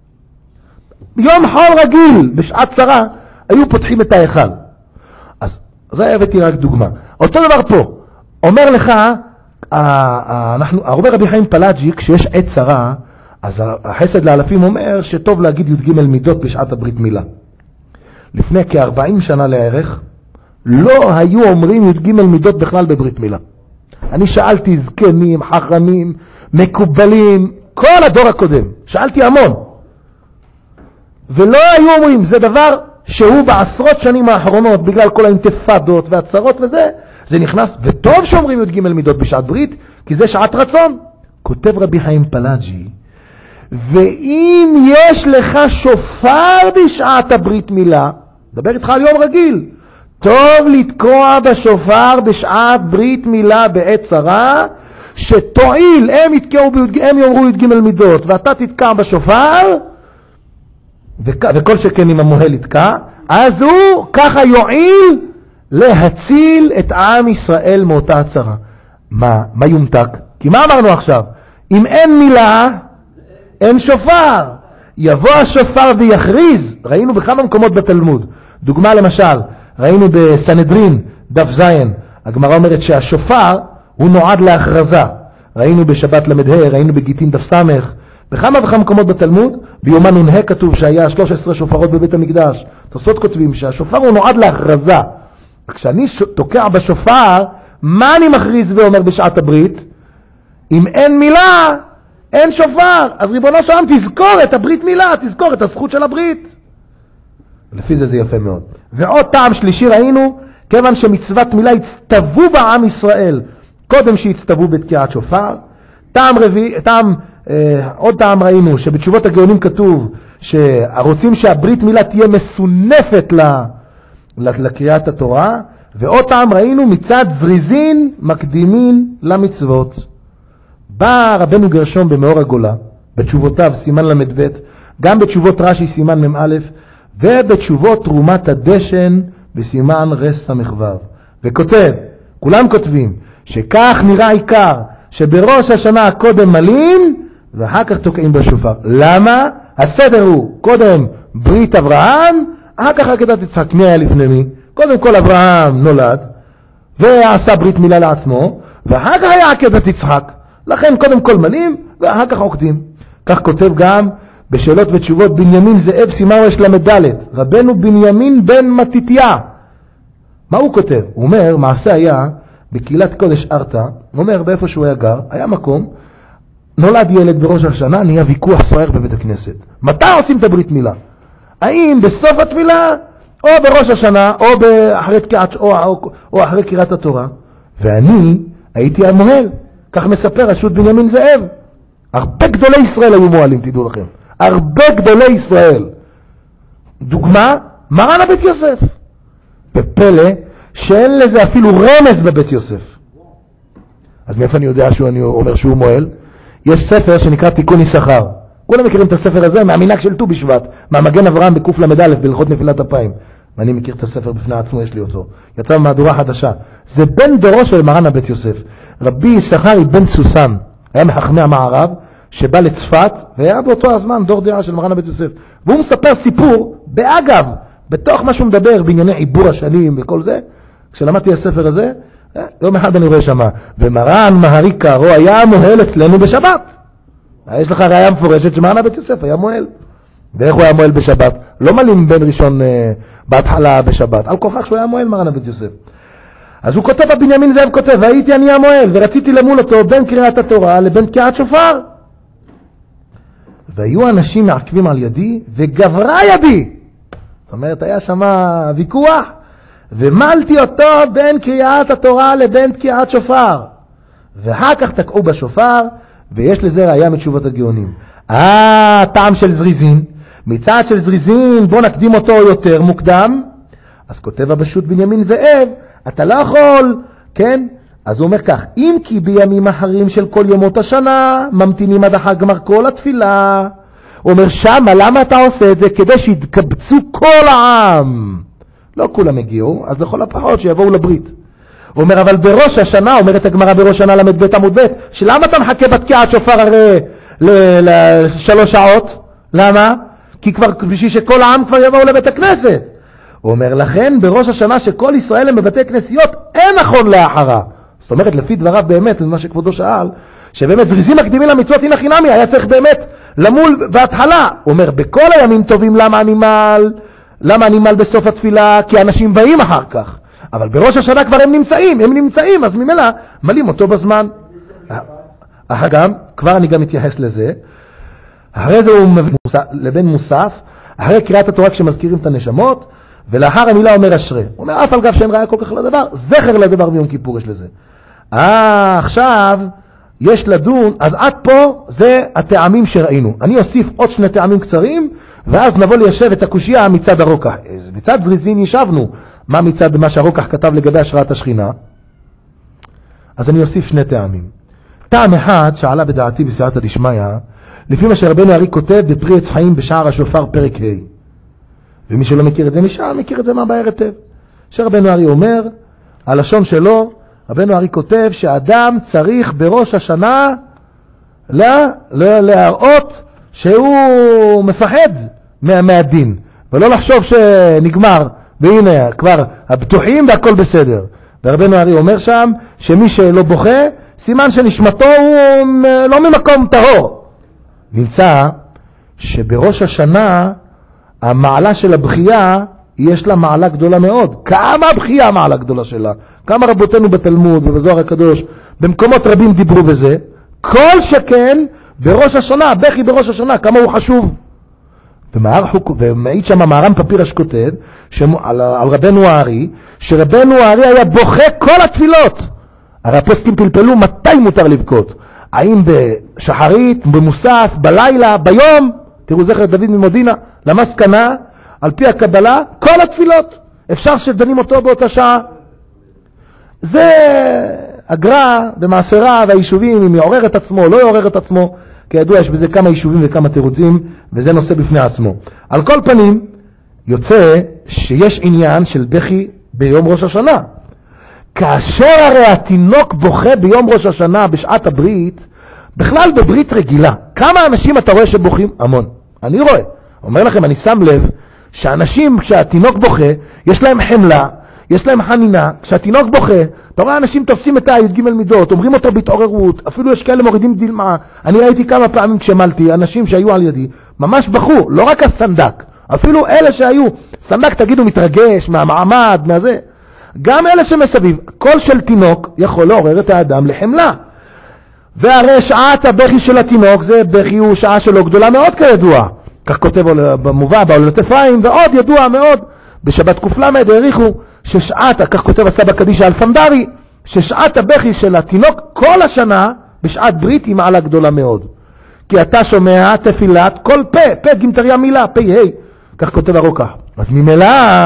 יום חול רגיל בשעת צרה היו פותחים את ההיכל. אז זה הבאתי רק דוגמה. אותו דבר פה, אומר לך, אנחנו, הרבה רבי חיים פלאג'י, כשיש עת צרה, אז החסד לאלפים אומר שטוב להגיד י"ג מידות בשעת הברית מילה. לפני כ-ארבעים שנה לערך, לא היו אומרים י"ג מידות בכלל בברית מילה. אני שאלתי זקנים, חכמים, מקובלים, כל הדור הקודם, שאלתי המון. ולא היו אומרים, זה דבר שהוא בעשרות שנים האחרונות, בגלל כל האינתיפאדות והצרות וזה, זה נכנס, וטוב שאומרים י"ג מידות בשעת ברית, כי זה שעת רצון. כותב רבי חיים פלאג'י, ואם יש לך שופר בשעת הברית מילה, דבר איתך על יום רגיל, טוב לתקוע בשופר בשעת ברית מילה בעת צרה, שתועיל, הם יתקעו, הם יאמרו י"ג מידות, ואתה תתקע בשופר, וכל שכן אם המוהל יתקע, אז הוא ככה יועיל להציל את עם ישראל מאותה הצרה. מה, מה יומתק? כי מה אמרנו עכשיו? אם אין מילה, אין שופר. יבוא השופר ויכריז. ראינו בכמה מקומות בתלמוד. דוגמה למשל, ראינו בסנהדרין, דף זין, הגמרא אומרת שהשופר הוא נועד להכרזה. ראינו בשבת למדה, ראינו בגיטין דף סמך, בכמה וכמה מקומות בתלמוד, ביומן נ"ה כתוב שהיה שלוש עשרה שופרות בבית המקדש. תוספות כותבים שהשופר הוא נועד להכרזה. כשאני תוקע בשופר, מה אני מכריז ואומר בשעת הברית? אם אין מילה, אין שופר. אז ריבונו של עולם תזכור את הברית מילה, תזכור את הזכות של הברית. לפי זה זה יפה מאוד. ועוד טעם שלישי ראינו, כיוון שמצוות מילה הצטוו בעם ישראל, קודם שהצטוו בתקיעת שופר. טעם רביעי, טעם, אה, עוד טעם ראינו שבתשובות הגאונים כתוב שרוצים שהברית מילה תהיה מסונפת ל, לקריאת התורה. ועוד טעם ראינו מצד זריזין מקדימין למצוות. בא רבנו גרשום במאור הגולה, בתשובותיו סימן למד ב', גם בתשובות רש"י סימן מ"א, ובתשובות תרומת הדשן בסימן רס ס"ו. וכותב, כולם כותבים, שכך נראה עיקר, שבראש השנה קודם מלים, ואחר כך תוקעים בשופר. למה? הסדר הוא, קודם ברית אברהם, אחר כך עקדת יצחק. מי היה לפני מי? קודם כל אברהם נולד, ועשה ברית מילה לעצמו, ואחר כך היה עקדת יצחק. לכן קודם כל מלים, ואחר כך עוקדים. כך כותב גם בשאלות ותשובות בנימין זאב סימן ר"ד, רבנו בנימין בן מתתיה. מה הוא כותב? הוא אומר, מעשה היה בקהילת קודש ארתה, הוא אומר באיפה שהוא היה גר, היה מקום, נולד ילד בראש השנה, נהיה ויכוח סוער בבית הכנסת. מתי עושים את הברית מילה? האם בסוף התפילה, או בראש השנה, או אחרי תקיעת, או, או, או אחרי קריאת התורה? ואני הייתי המוהל, כך מספר רשות בנימין זאב. הרבה גדולי ישראל היו מועלים, תדעו לכם. הרבה גדולי ישראל. דוגמה, מרן הבית יוסף. בפלא שאין לזה אפילו רמז בבית יוסף. אז מאיפה אני יודע שאני אומר שהוא מועל? יש ספר שנקרא תיקון יששכר. כולם מכירים את הספר הזה מהמנהג של ט"ו בשבט, מהמגן אברהם בקוף למד א' בהלכות נפילת אפיים. ואני מכיר את הספר בפני עצמו, יש לי אותו. יצא במהדורה חדשה. זה בן דורו של מרן הבית יוסף. רבי יששכר בן סוסן, היה מחכמי המערב, שבא לצפת, והיה באותו הזמן דור דעה של מרן הבית יוסף. והוא מספר סיפור, באגב, בתוך מה שהוא מדבר, בענייני עיבור השנים וכל זה, כשלמדתי הספר הזה, יום אחד אני רואה שמה, ומרן מהרי קארו היה מוהל אצלנו בשבת. יש לך ראיה מפורשת שמרן הבית יוסף היה מוהל. ואיך הוא היה מוהל בשבת? לא מלים בין ראשון אה, בהתחלה בשבת, על כוכך שהוא היה מוהל מרן הבית יוסף. אז הוא כותב, בנימין זאב כותב, והייתי אני המוהל, ורציתי למול אותו בין קריאת התורה לבין תקיעת שופר. והיו אנשים מעכבים על ידי, וגברה ידי. זאת אומרת, היה שם ויכוח, ומלתי אותו בין קריאת התורה לבין תקיעת שופר. ואחר כך תקעו בשופר, ויש לזה ראיה מתשובות הגאונים. אה, טעם של זריזין. מצד של זריזין, בוא נקדים אותו יותר מוקדם. אז כותב הבשו"ת בנימין זאב, אתה לא יכול, כן? אז הוא אומר כך, אם כי בימים אחרים של כל ימות השנה, ממתינים עד אחר גמר כל התפילה. הוא אומר שמה, למה אתה עושה את זה? כדי שיתקבצו כל העם. לא כולם הגיעו, אז לכל הפחות שיבואו לברית. הוא אומר, אבל בראש השנה, אומרת הגמרא בראש השנה למד בית עמוד בית, שלמה אתה מחכה בתקיעת שופר הרי לשלוש שעות? למה? כי כבר בשביל שכל העם כבר יבואו לבית הכנסת. הוא אומר, לכן בראש השנה שכל ישראל הם בבתי כנסיות, אין נכון לאחרה. זאת אומרת, לפי דבריו באמת, למה שכבודו שאל, שבאמת זריזים מקדימים למצוות אין החינמי, היה צריך באמת למול בהתחלה. הוא אומר, בכל הימים טובים למה אני מל? למה אני מל בסוף התפילה? כי אנשים באים אחר כך. אבל בראש השנה כבר הם נמצאים, הם נמצאים, אז ממילא מלים אותו בזמן. גם, כבר אני גם מתייחס לזה. אחרי זה הוא מביא לבן מוסף, אחרי קריאת התורה כשמזכירים את הנשמות, ולאחר המילה אומר אשרי. הוא אומר, אף על גב שאין ראיה כל כך לדבר, זכר לדבר ביום כיפור יש לזה. אה, עכשיו יש לדון, אז עד פה זה הטעמים שראינו. אני אוסיף עוד שני טעמים קצרים, ואז נבוא ליישב את הקושייה מצד הרוקח. מצד זריזין ישבנו, מה מצד מה שהרוקח כתב לגבי השראת השכינה. אז אני אוסיף שני טעמים. טעם אחד שעלה בדעתי בסייעתא דשמיא, לפי מה שרבנו ארי כותב בפרי עץ חיים בשער השופר פרק ה'. ומי שלא מכיר את זה משם, מכיר את זה מהבאר היטב. שרבנו ארי אומר, הלשון שלו, רבנו ארי כותב שאדם צריך בראש השנה לה, לה, להראות שהוא מפחד מה, מהדין, ולא לחשוב שנגמר, והנה כבר הבטוחים והכל בסדר. ורבנו ארי אומר שם שמי שלא בוכה, סימן שנשמתו הוא לא ממקום טהור. נמצא שבראש השנה המעלה של הבכייה יש לה מעלה גדולה מאוד. כמה הבכייה המעלה גדולה שלה? כמה רבותינו בתלמוד ובזוהר הקדוש במקומות רבים דיברו בזה. כל שכן בראש השנה, בכי בראש השנה, כמה הוא חשוב. ומעיד שם המהר"ם פפירש כותב על, על רבנו הארי, שרבנו הארי היה בוכה כל התפילות. הרי הפוסקים פלפלו מתי מותר לבכות, האם בשחרית, במוסף, בלילה, ביום. תראו זכר דוד ממודינה, למסקנה, על פי הקבלה, כל התפילות אפשר שדנים אותו באותה שעה. זה הגר"א במעשרה והיישובים, אם יעורר את עצמו או לא יעורר את עצמו, כידוע יש בזה כמה יישובים וכמה תירוצים, וזה נושא בפני עצמו. על כל פנים, יוצא שיש עניין של בכי ביום ראש השנה. כאשר הרי התינוק בוכה ביום ראש השנה בשעת הברית, בכלל בברית רגילה, כמה אנשים אתה רואה שבוכים? המון. אני רואה. אומר לכם, אני שם לב שאנשים, כשהתינוק בוכה, יש להם חמלה, יש להם חנינה. כשהתינוק בוכה, אתה רואה אנשים תופסים את הי"ג מידות, אומרים אותו בהתעוררות, אפילו יש כאלה מורידים דלמה. אני ראיתי כמה פעמים כשמלתי, אנשים שהיו על ידי, ממש בכו, לא רק הסנדק, אפילו אלה שהיו, סנדק תגידו מתרגש מהמעמד, מהזה, גם אלה שמסביב, קול של תינוק יכול לעורר את האדם לחמלה. והרי שעת הבכי של התינוק, זה בכי הוא שעה שלו גדולה מאוד כידוע, כך כותב במובא בעוללות אפרים, ועוד ידוע מאוד, בשבת קופלמד העריכו ששעת, כך כותב הסבא קדישא אלפנדרי, ששעת הבכי של התינוק כל השנה בשעת ברית היא מעלה גדולה מאוד. כי אתה שומע תפילת כל פה, פה גמטריה מילה, פה ה', כך כותב הרוקח. אז ממילא,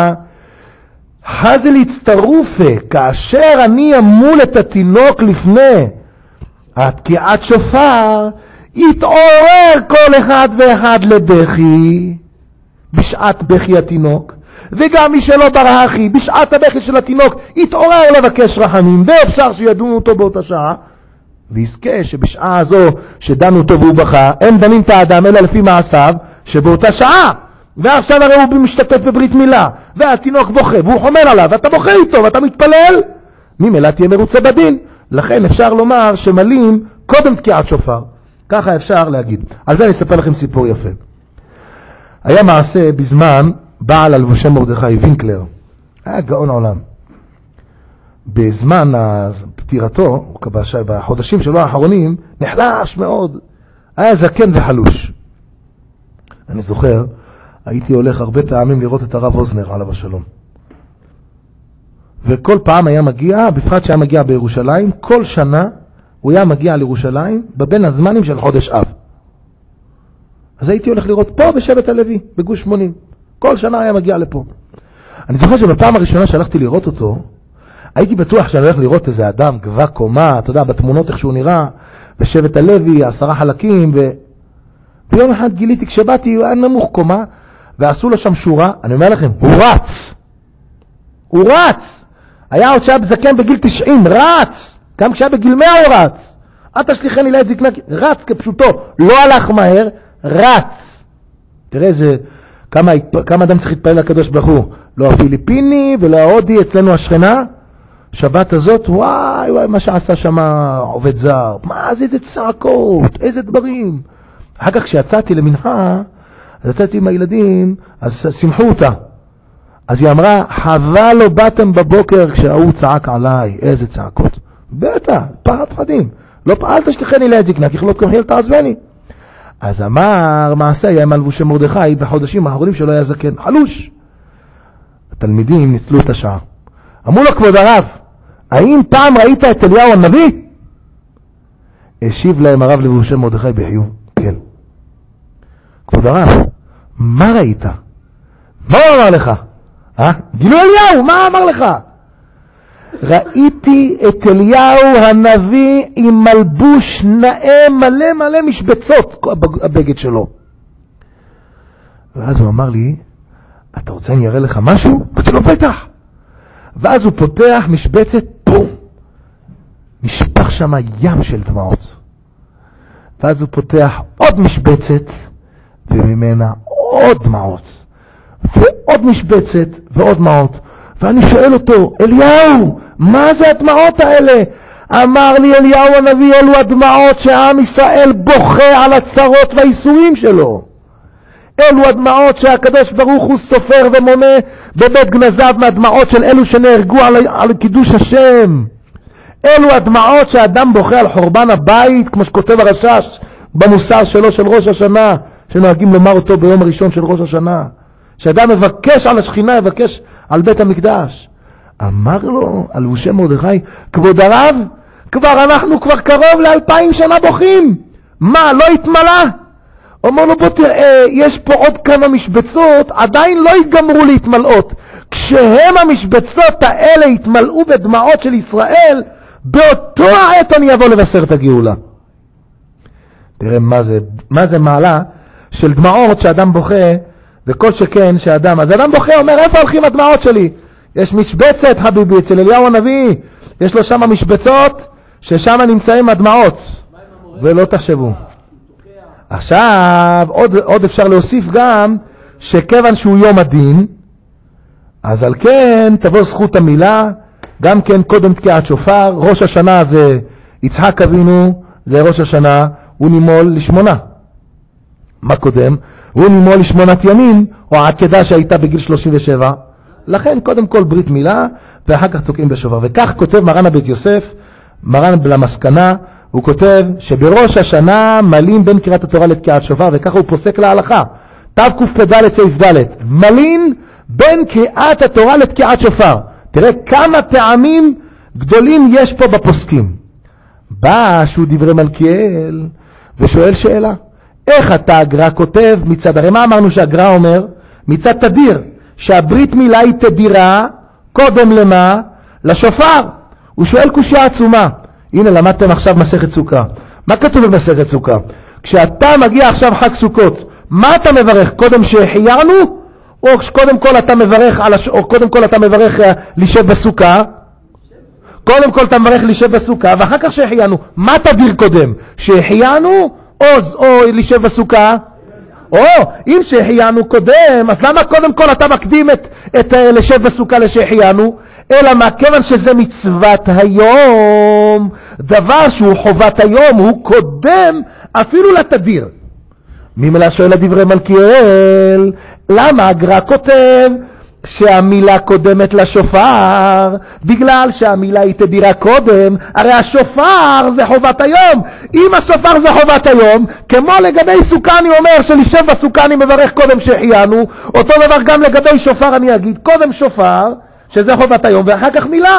חזל הצטרופה, כאשר אני אמול את התינוק לפני התקיעת שופר, יתעורר כל אחד ואחד לבכי בשעת בכי התינוק, וגם מי שלא ברחי בשעת הבכי של התינוק יתעורר לבקש רחמים, ואפשר שידונו אותו באותה שעה, ויזכה שבשעה הזו שדנו אותו והוא בכה, אין דנים את האדם אלא לפי מעשיו שבאותה שעה. ועכשיו הרי הוא משתתף בברית מילה, והתינוק בוכה והוא חומר עליו, ואתה בוכה איתו ואתה מתפלל, ממילא תהיה מרוצה בדין. לכן אפשר לומר שמלים קודם תקיעת שופר, ככה אפשר להגיד. על זה אני אספר לכם סיפור יפה. היה מעשה בזמן בעל הלבושי מרדכי וינקלר, היה גאון העולם. בזמן פטירתו, בחודשים שלו האחרונים, נחלש מאוד, היה זקן וחלוש. אני זוכר, הייתי הולך הרבה פעמים לראות את הרב אוזנר עליו השלום. וכל פעם היה מגיע, בפרט שהיה מגיע בירושלים, כל שנה הוא היה מגיע לירושלים בבין הזמנים של חודש אב. אז הייתי הולך לראות פה בשבט הלוי, בגוש שמונים. כל שנה היה מגיע לפה. אני זוכר שבפעם הראשונה שהלכתי לראות אותו, הייתי בטוח שאני הולך לראות איזה אדם גבה קומה, אתה יודע, בתמונות איך שהוא נראה, בשבט הלוי, עשרה חלקים, ו... ביום אחד גיליתי, כשבאתי, הוא היה נמוך קומה, ועשו לו שם שורה, אני אומר לכם, הוא רץ! הוא רץ! היה עוד שהיה בזקן בגיל תשעים, רץ! גם כשהיה בגיל מאה הוא רץ! אל תשליחני לעת זקנה, רץ כפשוטו, לא הלך מהר, רץ! תראה איזה, כמה, כמה אדם צריך להתפעל לקדוש ברוך הוא, לא הפיליפיני ולא ההודי, אצלנו השכנה, שבת הזאת, וואי וואי, מה שעשה שם עובד זר, מה זה, איזה צעקות, איזה דברים. אחר כך כשיצאתי למנחה, אז יצאתי עם הילדים, אז שמחו אותה. אז היא אמרה, חבל לא באתם בבוקר כשהוא צעק עליי, איזה צעקות. בטח, פחד פחדים. לא פעלת שתכני לעת זקנה, ככלות כמחיל תעזבני. אז אמר, מעשה היה עם הלבושי מרדכי בחודשים האחרונים שלא היה זקן, חלוש. התלמידים ניצלו את השעה. אמרו לו, כבוד הרב, האם פעם ראית את אליהו הנביא? השיב להם הרב לבושי מרדכי בחיוב, כן. כבוד הרב, מה ראית? מה הוא אמר לך? אה? גילו אליהו, מה אמר לך? ראיתי את אליהו הנביא עם מלבוש נאה מלא מלא משבצות, הבגד שלו. ואז הוא אמר לי, אתה רוצה אני אראה לך משהו? אמרתי לו, בטח. ואז הוא פותח משבצת, בום, נשפך שם ים של דמעות. ואז הוא פותח עוד משבצת, וממנה עוד דמעות, ועוד משבצת, ועוד דמעות. ואני שואל אותו, אליהו, מה זה הדמעות האלה? אמר לי אליהו הנביא, אלו הדמעות שעם ישראל בוכה על הצרות והאיסורים שלו. אלו הדמעות שהקדוש ברוך הוא סופר ומונה בבית גנזיו מהדמעות של אלו שנהרגו על, על קידוש השם. אלו הדמעות שהאדם בוכה על חורבן הבית, כמו שכותב הרשש במוסר שלו של ראש השנה, שנוהגים לומר אותו ביום הראשון של ראש השנה. שאדם מבקש על השכינה, מבקש על בית המקדש. אמר לו על משה מרדכי, כבוד הרב, כבר אנחנו כבר קרוב לאלפיים שנה בוכים. מה, לא התמלא? אומר לו, בוא תראה, יש פה עוד כמה משבצות, עדיין לא התגמרו להתמלאות. כשהם המשבצות האלה התמלאו בדמעות של ישראל, באותו העת אני אבוא לבשר את הגאולה. תראה מה זה, מה זה מעלה של דמעות שאדם בוכה, וכל שכן שאדם, אז אדם בוכה אומר, איפה הולכים הדמעות שלי? יש משבצת חביבי אצל אליהו הנביא, יש לו שם משבצות ששם נמצאים הדמעות, ולא תחשבו. עכשיו עוד, עוד אפשר להוסיף גם שכיוון שהוא יום הדין, אז על כן תבוא זכות המילה, גם כן קודם תקיעת שופר. ראש השנה הזה יצחק אבינו, זה ראש השנה, הוא נימול לשמונה. מה קודם? הוא נימול לשמונת ימים, או העקדה שהייתה בגיל שלושים ושבע. לכן קודם כל ברית מילה, ואחר כך תוקעים בשופר. וכך כותב מרן הבית יוסף, מרן למסקנה, הוא כותב שבראש השנה מלין בין קריאת התורה לתקיעת שופר, וככה הוא פוסק להלכה. תקפ"ד סעיף ד', מלין בין קריאת התורה לתקיעת שופר. תראה כמה טעמים גדולים יש פה בפוסקים. בא שהוא דברי מלכיאל ושואל שאלה, איך אתה הגר"א כותב מצד, הרי מה אמרנו שהגר"א אומר? מצד תדיר, שהברית מילה היא תדירה, קודם למה? לשופר. הוא שואל קושיה עצומה. הנה למדתם עכשיו מסכת סוכה. מה כתוב במסכת סוכה? כשאתה מגיע עכשיו חג סוכות, מה אתה מברך? קודם שהחיינו? או קודם כל אתה מברך על הש... או קודם כל אתה מברך uh, לשב בסוכה? קודם כל אתה מברך לשב בסוכה, ואחר כך שהחיינו. מה תדיר קודם? שהחיינו או, או לשב בסוכה? או, אם שהחיינו קודם, אז למה קודם כל אתה מקדים את, את לשב בסוכה לשהחיינו? אלא מה, כיוון שזה מצוות היום, דבר שהוא חובת היום, הוא קודם אפילו לתדיר. ממילא שואל הדברי מלכיאל, למה הגר"א כותב שהמילה קודמת לשופר? בגלל שהמילה היא תדירה קודם, הרי השופר זה חובת היום. אם השופר זה חובת היום, כמו לגבי סוכה אני אומר שלשב בסוכה אני מברך קודם שהחיינו, אותו דבר גם לגבי שופר אני אגיד קודם שופר שזה חובת היום ואחר כך מילה.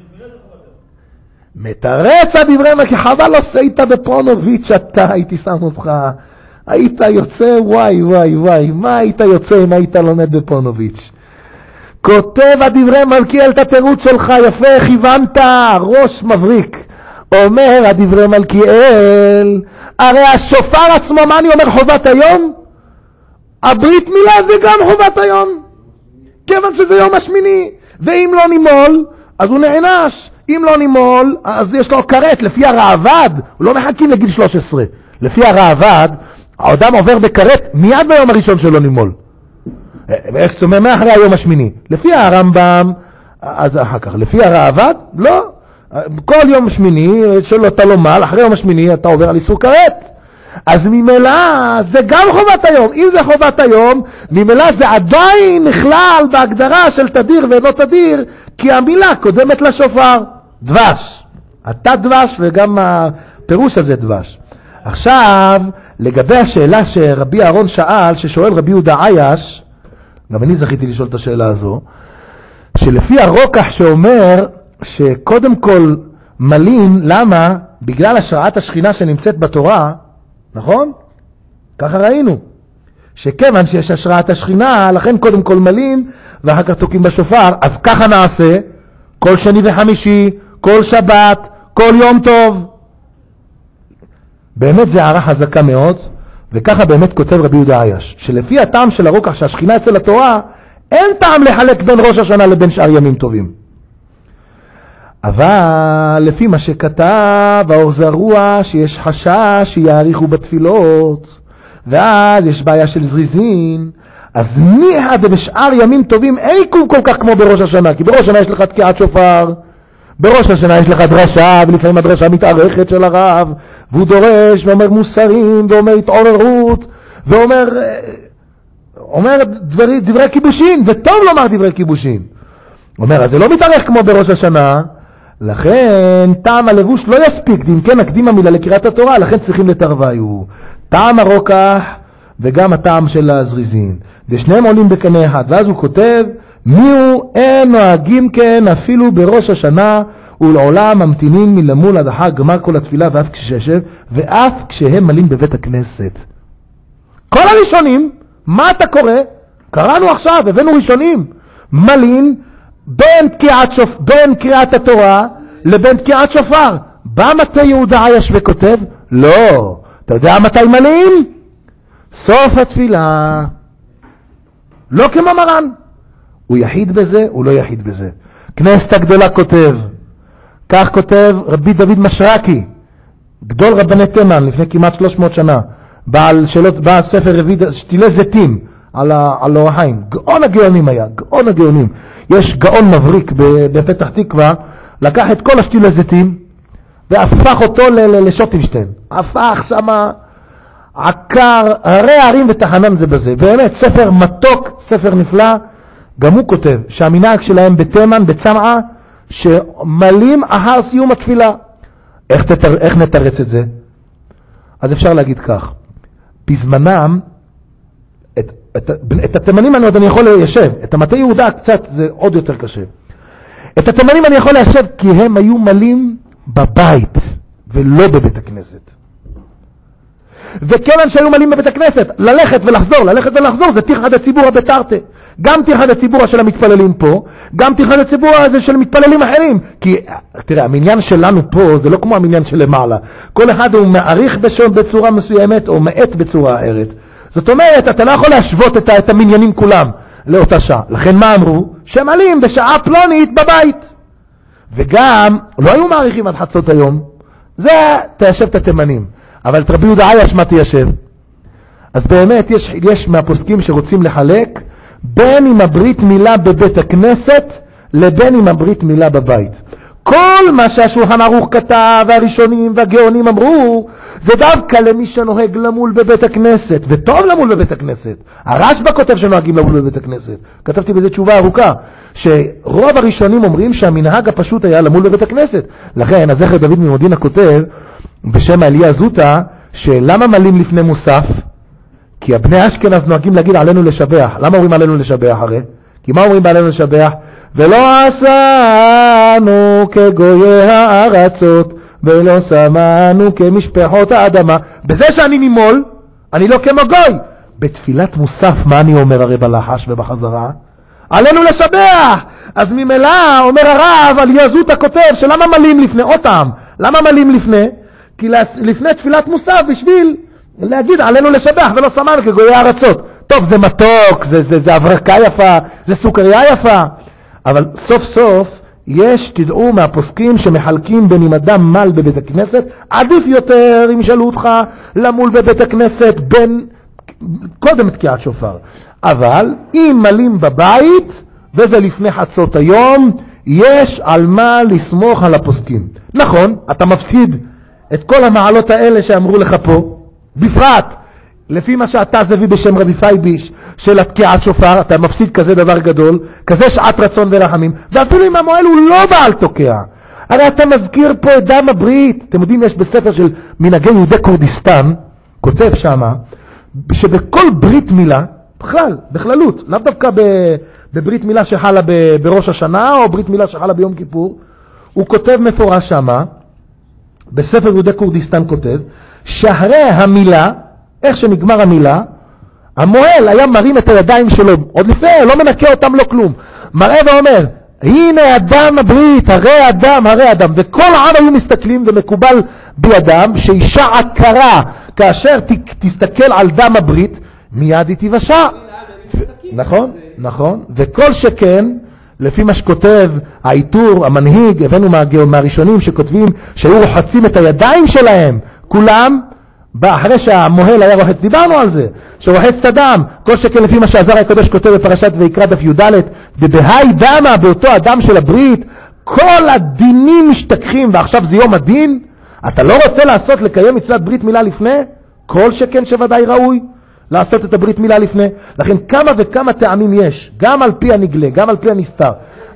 מתרץ הדברי מלכיאל, חבל לא עשית בפונוביץ', אתה הייתי שם אותך, היית יוצא וואי וואי וואי, מה היית יוצא אם היית לומד בפונוביץ'? כותב הדברי מלכיאל את התירוץ שלך, יפה, כיוונת, ראש מבריק. אומר הדברי מלכיאל, הרי השופר עצמו, מה אני אומר חובת היום? הברית מילה זה גם חובת היום, כיוון שזה יום השמיני, ואם לא נימול אז הוא נענש, אם לא נימול אז יש לו קראת. לפי הרעב"ד, הוא לא מחכים לגיל שלוש עשרה, לפי הרעב"ד האדם עובר בקראת מיד ביום הראשון שלו נימול. איך זאת אומרת, מאחרי היום השמיני? לפי הרמב"ם, אז אחר כך, לפי הרעב"ד, לא. כל יום שמיני שלא אתה לא מעל, אחרי יום השמיני אתה עובר על איסור כרת. אז ממילא זה גם חובת היום. אם זה חובת היום, ממילא זה עדיין נכלל בהגדרה של תדיר ואינו תדיר, כי המילה קודמת לשופר. דבש. אתה דבש וגם הפירוש הזה דבש. עכשיו, לגבי השאלה שרבי אהרון שאל, ששואל רבי יהודה עייש, גם אני זכיתי לשאול את השאלה הזו, שלפי הרוקח שאומר שקודם כל מלין, למה? בגלל השראת השכינה שנמצאת בתורה, נכון? ככה ראינו. שכיוון שיש השראת השכינה, לכן קודם כל מלין, ואחר כך תוקים בשופר, אז ככה נעשה, כל שני וחמישי, כל שבת, כל יום טוב. באמת זה הערה חזקה מאוד, וככה באמת כותב רבי יהודה עייש, שלפי הטעם של הרוקח שהשכינה אצל התורה, אין טעם לחלק בין ראש השנה לבין שאר ימים טובים. אבל לפי מה שכתב האור זרוע, שיש חשש שיאריכו בתפילות, ואז יש בעיה של זריזין, אז ניחא דבשאר ימים טובים אין עיכוב כל כך כמו בראש השנה, כי בראש השנה יש לך תקיעת שופר, בראש השנה יש לך דרשה, ולפעמים הדרשה מתארכת של הרב, והוא דורש ואומר מוסרים, ואומר התעוררות, ואומר אומר דברי, דברי כיבושין, וטוב לומר דברי כיבושין. אומר, אז זה לא מתארך כמו בראש השנה, לכן טעם הלבוש לא יספיק, אם כן נקדים המילה לקריאת התורה, לכן צריכים לתרוויו. טעם הרוקח וגם הטעם של הזריזין. ושניהם עולים בקנה אחד, ואז הוא כותב, מיהו אין נוהגים כן אפילו בראש השנה ולעולם ממתינים מלמול עד החג גמר כל התפילה ואף כשישב ואף כשהם מלים בבית הכנסת. כל הראשונים, מה אתה קורא? קראנו עכשיו, הבאנו ראשונים, מלין בין תקיעת, שופ... בין קריאת התורה לבין תקיעת שופר. בא מתי יהודה עייש וכותב? לא. אתה יודע מתי מלין? סוף התפילה. לא כמו מרן. הוא יחיד בזה, הוא לא יחיד בזה. כנסת הגדולה כותב, כך כותב רבי דוד משרקי, גדול רבני תימן לפני כמעט שלוש מאות שנה, בעל שאלות, בעל ספר רבי שתילי זיתים על, על אור החיים. גאון הגאונים היה, גאון הגאונים. יש גאון מבריק בפתח תקווה, לקח את כל השתילי זיתים והפך אותו לשוטינשטיין. הפך שמה עקר, הרי הערים ותחנן זה בזה. באמת, ספר מתוק, ספר נפלא. גם הוא כותב שהמנהג שלהם בתימן, בצמעה, שמלים אחר סיום התפילה. איך, תתר, איך נתרץ את זה? אז אפשר להגיד כך. בזמנם, את, את, את התימנים אני עוד אני יכול ליישב. את המטה יהודה קצת זה עוד יותר קשה. את התימנים אני יכול ליישב כי הם היו מלים בבית ולא בבית הכנסת. וכיוון שהיו מלים בבית הכנסת, ללכת ולחזור, ללכת ולחזור, זה תיחד הציבור הבטרתה. גם תיחד הציבור של המתפללים פה, גם תיחד הציבור הזה של מתפללים אחרים. כי, תראה, המניין שלנו פה זה לא כמו המניין של למעלה. כל אחד הוא מעריך בצורה מסוימת או מעט בצורה אחרת. זאת אומרת, אתה לא יכול להשוות את, את המניינים כולם לאותה שעה. לכן מה אמרו? שמלים בשעה פלונית בבית. וגם, לא היו מעריכים עד חצות היום. זה תיישב את התימנים. אבל רבי יהודה עייש מה תיישב? אז באמת יש, יש מהפוסקים שרוצים לחלק בין עם הברית מילה בבית הכנסת לבין עם הברית מילה בבית. כל מה שהשולחן ערוך כתב והראשונים והגאונים אמרו זה דווקא למי שנוהג למול בבית הכנסת, וטוב למול בבית הכנסת. הרשב"א כותב שנוהגים למול בבית הכנסת, כתבתי בזה תשובה ארוכה, שרוב הראשונים אומרים שהמנהג הפשוט היה למול בבית הכנסת. לכן הזכר דוד ממודינה כותב בשם אליה זוטה, שלמה מלים לפני מוסף? כי הבני אשכנז נוהגים להגיד עלינו לשבח. למה אומרים עלינו לשבח הרי? כי מה אומרים עלינו לשבח? ולא עשנו כגויי הארצות ולא שמנו כמשפחות האדמה. בזה שאני נימול, אני לא כמו גוי. בתפילת מוסף מה אני אומר הרי בלחש ובחזרה? עלינו לשבח. אז ממילא אומר הרב אליה זוטה כותב שלמה מלים לפני אותם? למה מלים לפני? כי לפני תפילת מוסף בשביל להגיד עלינו לשבח ולא שמענו כגויי הארצות. טוב, זה מתוק, זה, זה, זה אברקה יפה, זה סוכריה יפה. אבל סוף סוף יש, תדעו מהפוסקים שמחלקים בין אם אדם מל בבית הכנסת, עדיף יותר אם ישאלו אותך למול בבית הכנסת בין קודם תקיעת שופר. אבל אם מלים בבית, וזה לפני חצות היום, יש על מה לסמוך על הפוסקים. נכון, אתה מפסיד את כל המעלות האלה שאמרו לך פה, בפרט לפי מה שאתה זבי בשם רבי פייביש של התקיעת שופר, אתה מפסיד כזה דבר גדול, כזה שעת רצון ורחמים, ואפילו אם המועל הוא לא בעל תוקע. הרי אתה מזכיר פה את דם הברית. אתם יודעים, יש בספר של מנהגי יהודי כורדיסטן, כותב שמה, שבכל ברית מילה, בכלל, בכללות, לאו דווקא בברית מילה שחלה בראש השנה, או ברית מילה שחלה ביום כיפור, הוא כותב מפורש שמה, בספר יהודי כורדיסטן כותב, שהרי המילה, איך שנגמר המילה, המועל היה מרים את הידיים שלו, עוד לפני, לא מנקה אותם לא כלום, מראה ואומר, הנה אדם הברית, הרי אדם, הרי אדם, וכל העם היו מסתכלים ומקובל בידם, שאישה עקרה, כאשר ת, תסתכל על דם הברית, מיד היא תיוושע. נכון, נכון, וכל שכן, לפי מה שכותב העיטור, המנהיג, הבאנו מהראשונים שכותבים שהיו רוחצים את הידיים שלהם, כולם, אחרי שהמוהל היה רוחץ, דיברנו על זה, שרוחץ את הדם, כל שכן לפי מה שהזר הקדוש כותב בפרשת ויקרא דף י"ד, דבהי דמה, באותו הדם של הברית, כל הדינים משתכחים, ועכשיו זה יום הדין, אתה לא רוצה לעשות, לקיים מצוות ברית מילה לפני? כל שכן שוודאי ראוי לעשות את הברית מילה לפני. לכן כמה וכמה טעמים יש, גם על פי הנגלה, גם על פי הנסתר.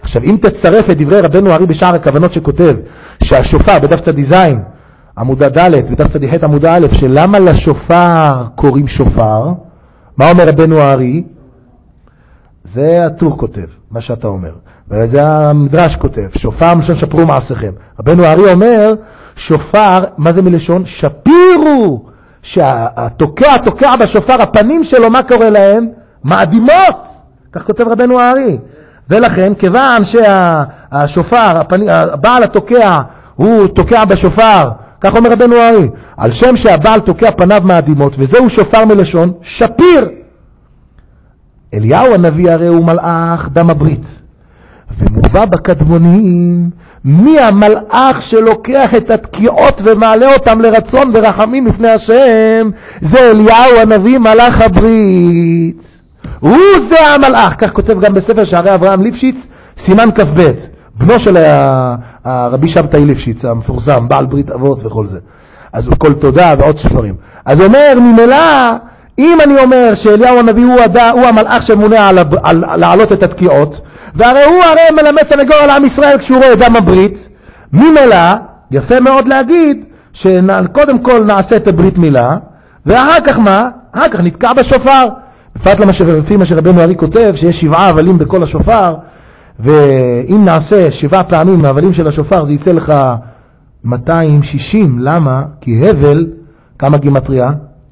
עכשיו, אם תצרף את דברי רבנו הארי בשער הכוונות שכותב, שהשופר בדף צדי זין, עמודה ד' ודף צדי ח' עמודה א', שלמה לשופר קוראים שופר, מה אומר רבנו הארי? זה הטור כותב, מה שאתה אומר. וזה המדרש כותב, שופר מלשון שפרו מעשיכם. רבנו הארי אומר, שופר, מה זה מלשון? שפירו. שהתוקע, תוקע בשופר, הפנים שלו, מה קורה להם? מאדימות. כך כותב רבנו הארי. ולכן, כיוון שהשופר, הפנים, הבעל התוקע, הוא תוקע בשופר, כך אומר רבנו הארי, על שם שהבעל תוקע פניו מאדימות, וזהו שופר מלשון שפיר. אליהו הנביא הרי הוא מלאך דם הברית, ומובא בקדמונים מי המלאך שלוקח את התקיעות ומעלה אותם לרצון ורחמים לפני השם? זה אליהו הנביא מלאך הברית, הוא זה המלאך. כך כותב גם בספר שערי אברהם ליפשיץ סימן כ"ב, בנו של הרבי שבתאי ליפשיץ המפורסם, בעל ברית אבות וכל זה, אז כל תודה ועוד ספרים. אז אומר ממילא, אם אני אומר שאליהו הנביא הוא, הדע, הוא המלאך שמונה על, על, על להעלות את התקיעות, והרי הוא הרי מלמד סנגור על עם ישראל כשהוא רואה דם הברית, ממילא יפה מאוד להגיד שקודם כל נעשה את הברית מילה, ואחר כך מה? אחר כך נתקע בשופר. בפרט לפי מה שרבנו הארי כותב, שיש שבעה הבלים בכל השופר, ואם נעשה שבעה פעמים מהבלים של השופר זה יצא לך מאתיים ושישים. למה? כי הבל, כמה גימטריה?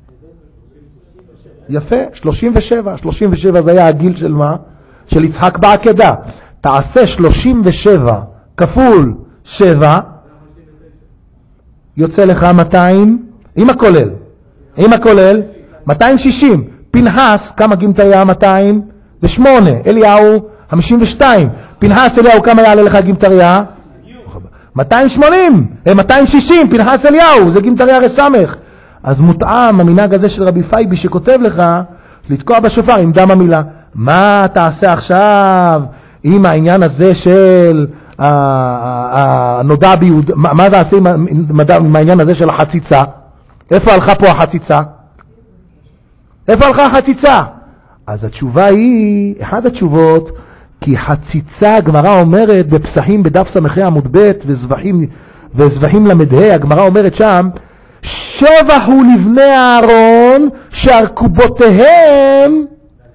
יפה, שלושים ושבע. שלושים ושבע זה היה הגיל של מה? של יצחק בעקדה. תעשה שלושים ושבע כפול שבע, יוצא לך מאתיים, עם הכולל, עם הכולל, מאתיים ושישים. פנחס, כמה גימטריה? מאתיים ושמונה. אליהו, חמישים ושתיים. פנחס אליהו, כמה יעלה לך גימטריה? מאתיים ושמונים. מאתיים ושישים, פנחס אליהו, זה גימטריה רסמך. אז מותאם המנהג הזה של רבי פייבי שכותב לך לתקוע בשופר עם דם המילה. מה תעשה עכשיו עם העניין הזה של הנודע ביהוד? מה תעשה עם העניין הזה של החציצה? איפה הלכה פה החציצה? איפה הלכה החציצה? אז התשובה היא, אחד התשובות, כי חציצה, הגמרא אומרת בפסחים בדף סמכי עמוד ב' וזבחים, וזבחים למדה, הגמרא אומרת שם, שבח הוא לבני הארון שהרכובותיהם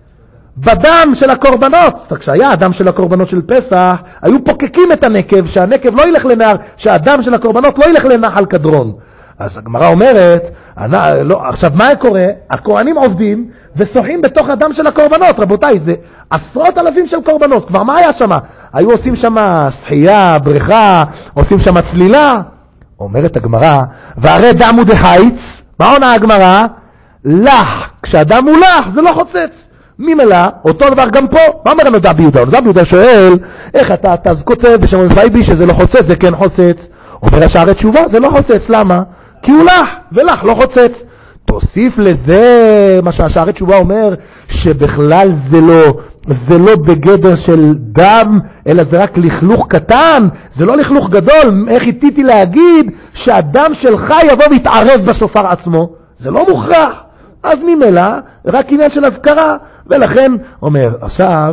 בדם של הקורבנות. כשהיה הדם של הקורבנות של פסח, היו פוקקים את הנקב, שהנקב לא ילך לנהר, שהדם של הקורבנות לא ילך לנחל קדרון. אז הגמרא אומרת, אני, לא, עכשיו מה קורה? הכהנים עובדים ושוחים בתוך הדם של הקורבנות. רבותיי, זה עשרות אלפים של קורבנות. כבר מה היה שם? היו עושים שם שחייה, בריכה, עושים שם צלילה. אומרת הגמרא, והרי דם הוא דהייץ, מה עונה הגמרא? לח, כשהדם הוא לח זה לא חוצץ. ממילא, אותו דבר גם פה. מה אומר הנודע ביהודה? הנודע ביהודה שואל, איך אתה, אתה אז כותב בשם רבי פייבי שזה לא חוצץ, זה כן חוצץ. אומר השערי תשובה, זה לא חוצץ. למה? כי הוא לח, ולח לא חוצץ. תוסיף לזה מה שהשערי תשובה אומר, שבכלל זה לא, זה לא בגדר של דם, אלא זה רק לכלוך קטן, זה לא לכלוך גדול. איך איתיתי להגיד שהדם שלך יבוא ויתערב בשופר עצמו? זה לא מוכרח. אז ממילא, רק עניין של הזכרה, ולכן, אומר, עכשיו,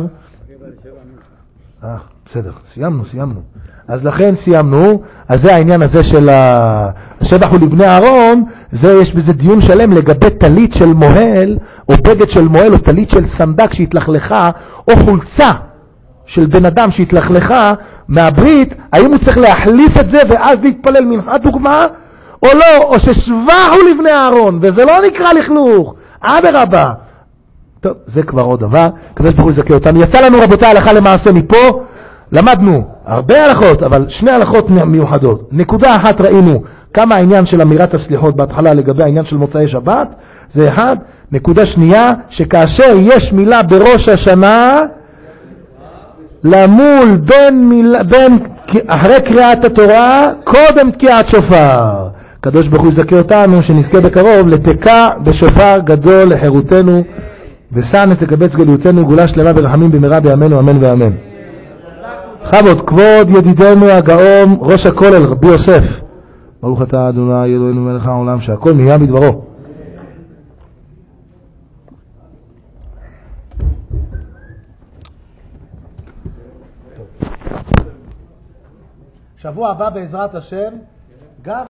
אה, בסדר, סיימנו, סיימנו. אז לכן סיימנו, אז זה העניין הזה של השבח הוא לבני אהרון, זה יש בזה דיון שלם לגבי טלית של מוהל, או בגד של מוהל, או טלית של סנדק שהתלכלכה, או חולצה של בן אדם שהתלכלכה מהברית, האם הוא צריך להחליף את זה ואז להתפלל מנחה דוגמה, או לא, או ששבח הוא לבני אהרון, וזה לא נקרא לכלוך, אדרבה. טוב, זה כבר עוד דבר, כדי שברוך הוא יזכה אותנו. יצא לנו רבותיי הלכה למעשה מפה, למדנו הרבה הלכות, אבל שני הלכות מיוחדות. נקודה אחת ראינו כמה העניין של אמירת הסליחות בהתחלה לגבי העניין של מוצאי שבת, זה אחד. נקודה שנייה, שכאשר יש מילה בראש השנה, למול בין, מילה, בין אחרי קריאת התורה, קודם תקיעת שופר. קדוש ברוך הוא יזכה אותנו, שנזכה בקרוב לתקע בשופר גדול לחירותנו, ושאנס לקבץ גלותנו, גאולה שלמה ברחמים במהרה בימינו, אמן ואמן. חבוד, כבוד ידידנו הגאון ראש הכולל רבי יוסף, ברוך אתה אדוני אלוהינו מלך העולם שהכל נהיה בדברו. טוב. שבוע הבא בעזרת השם, גם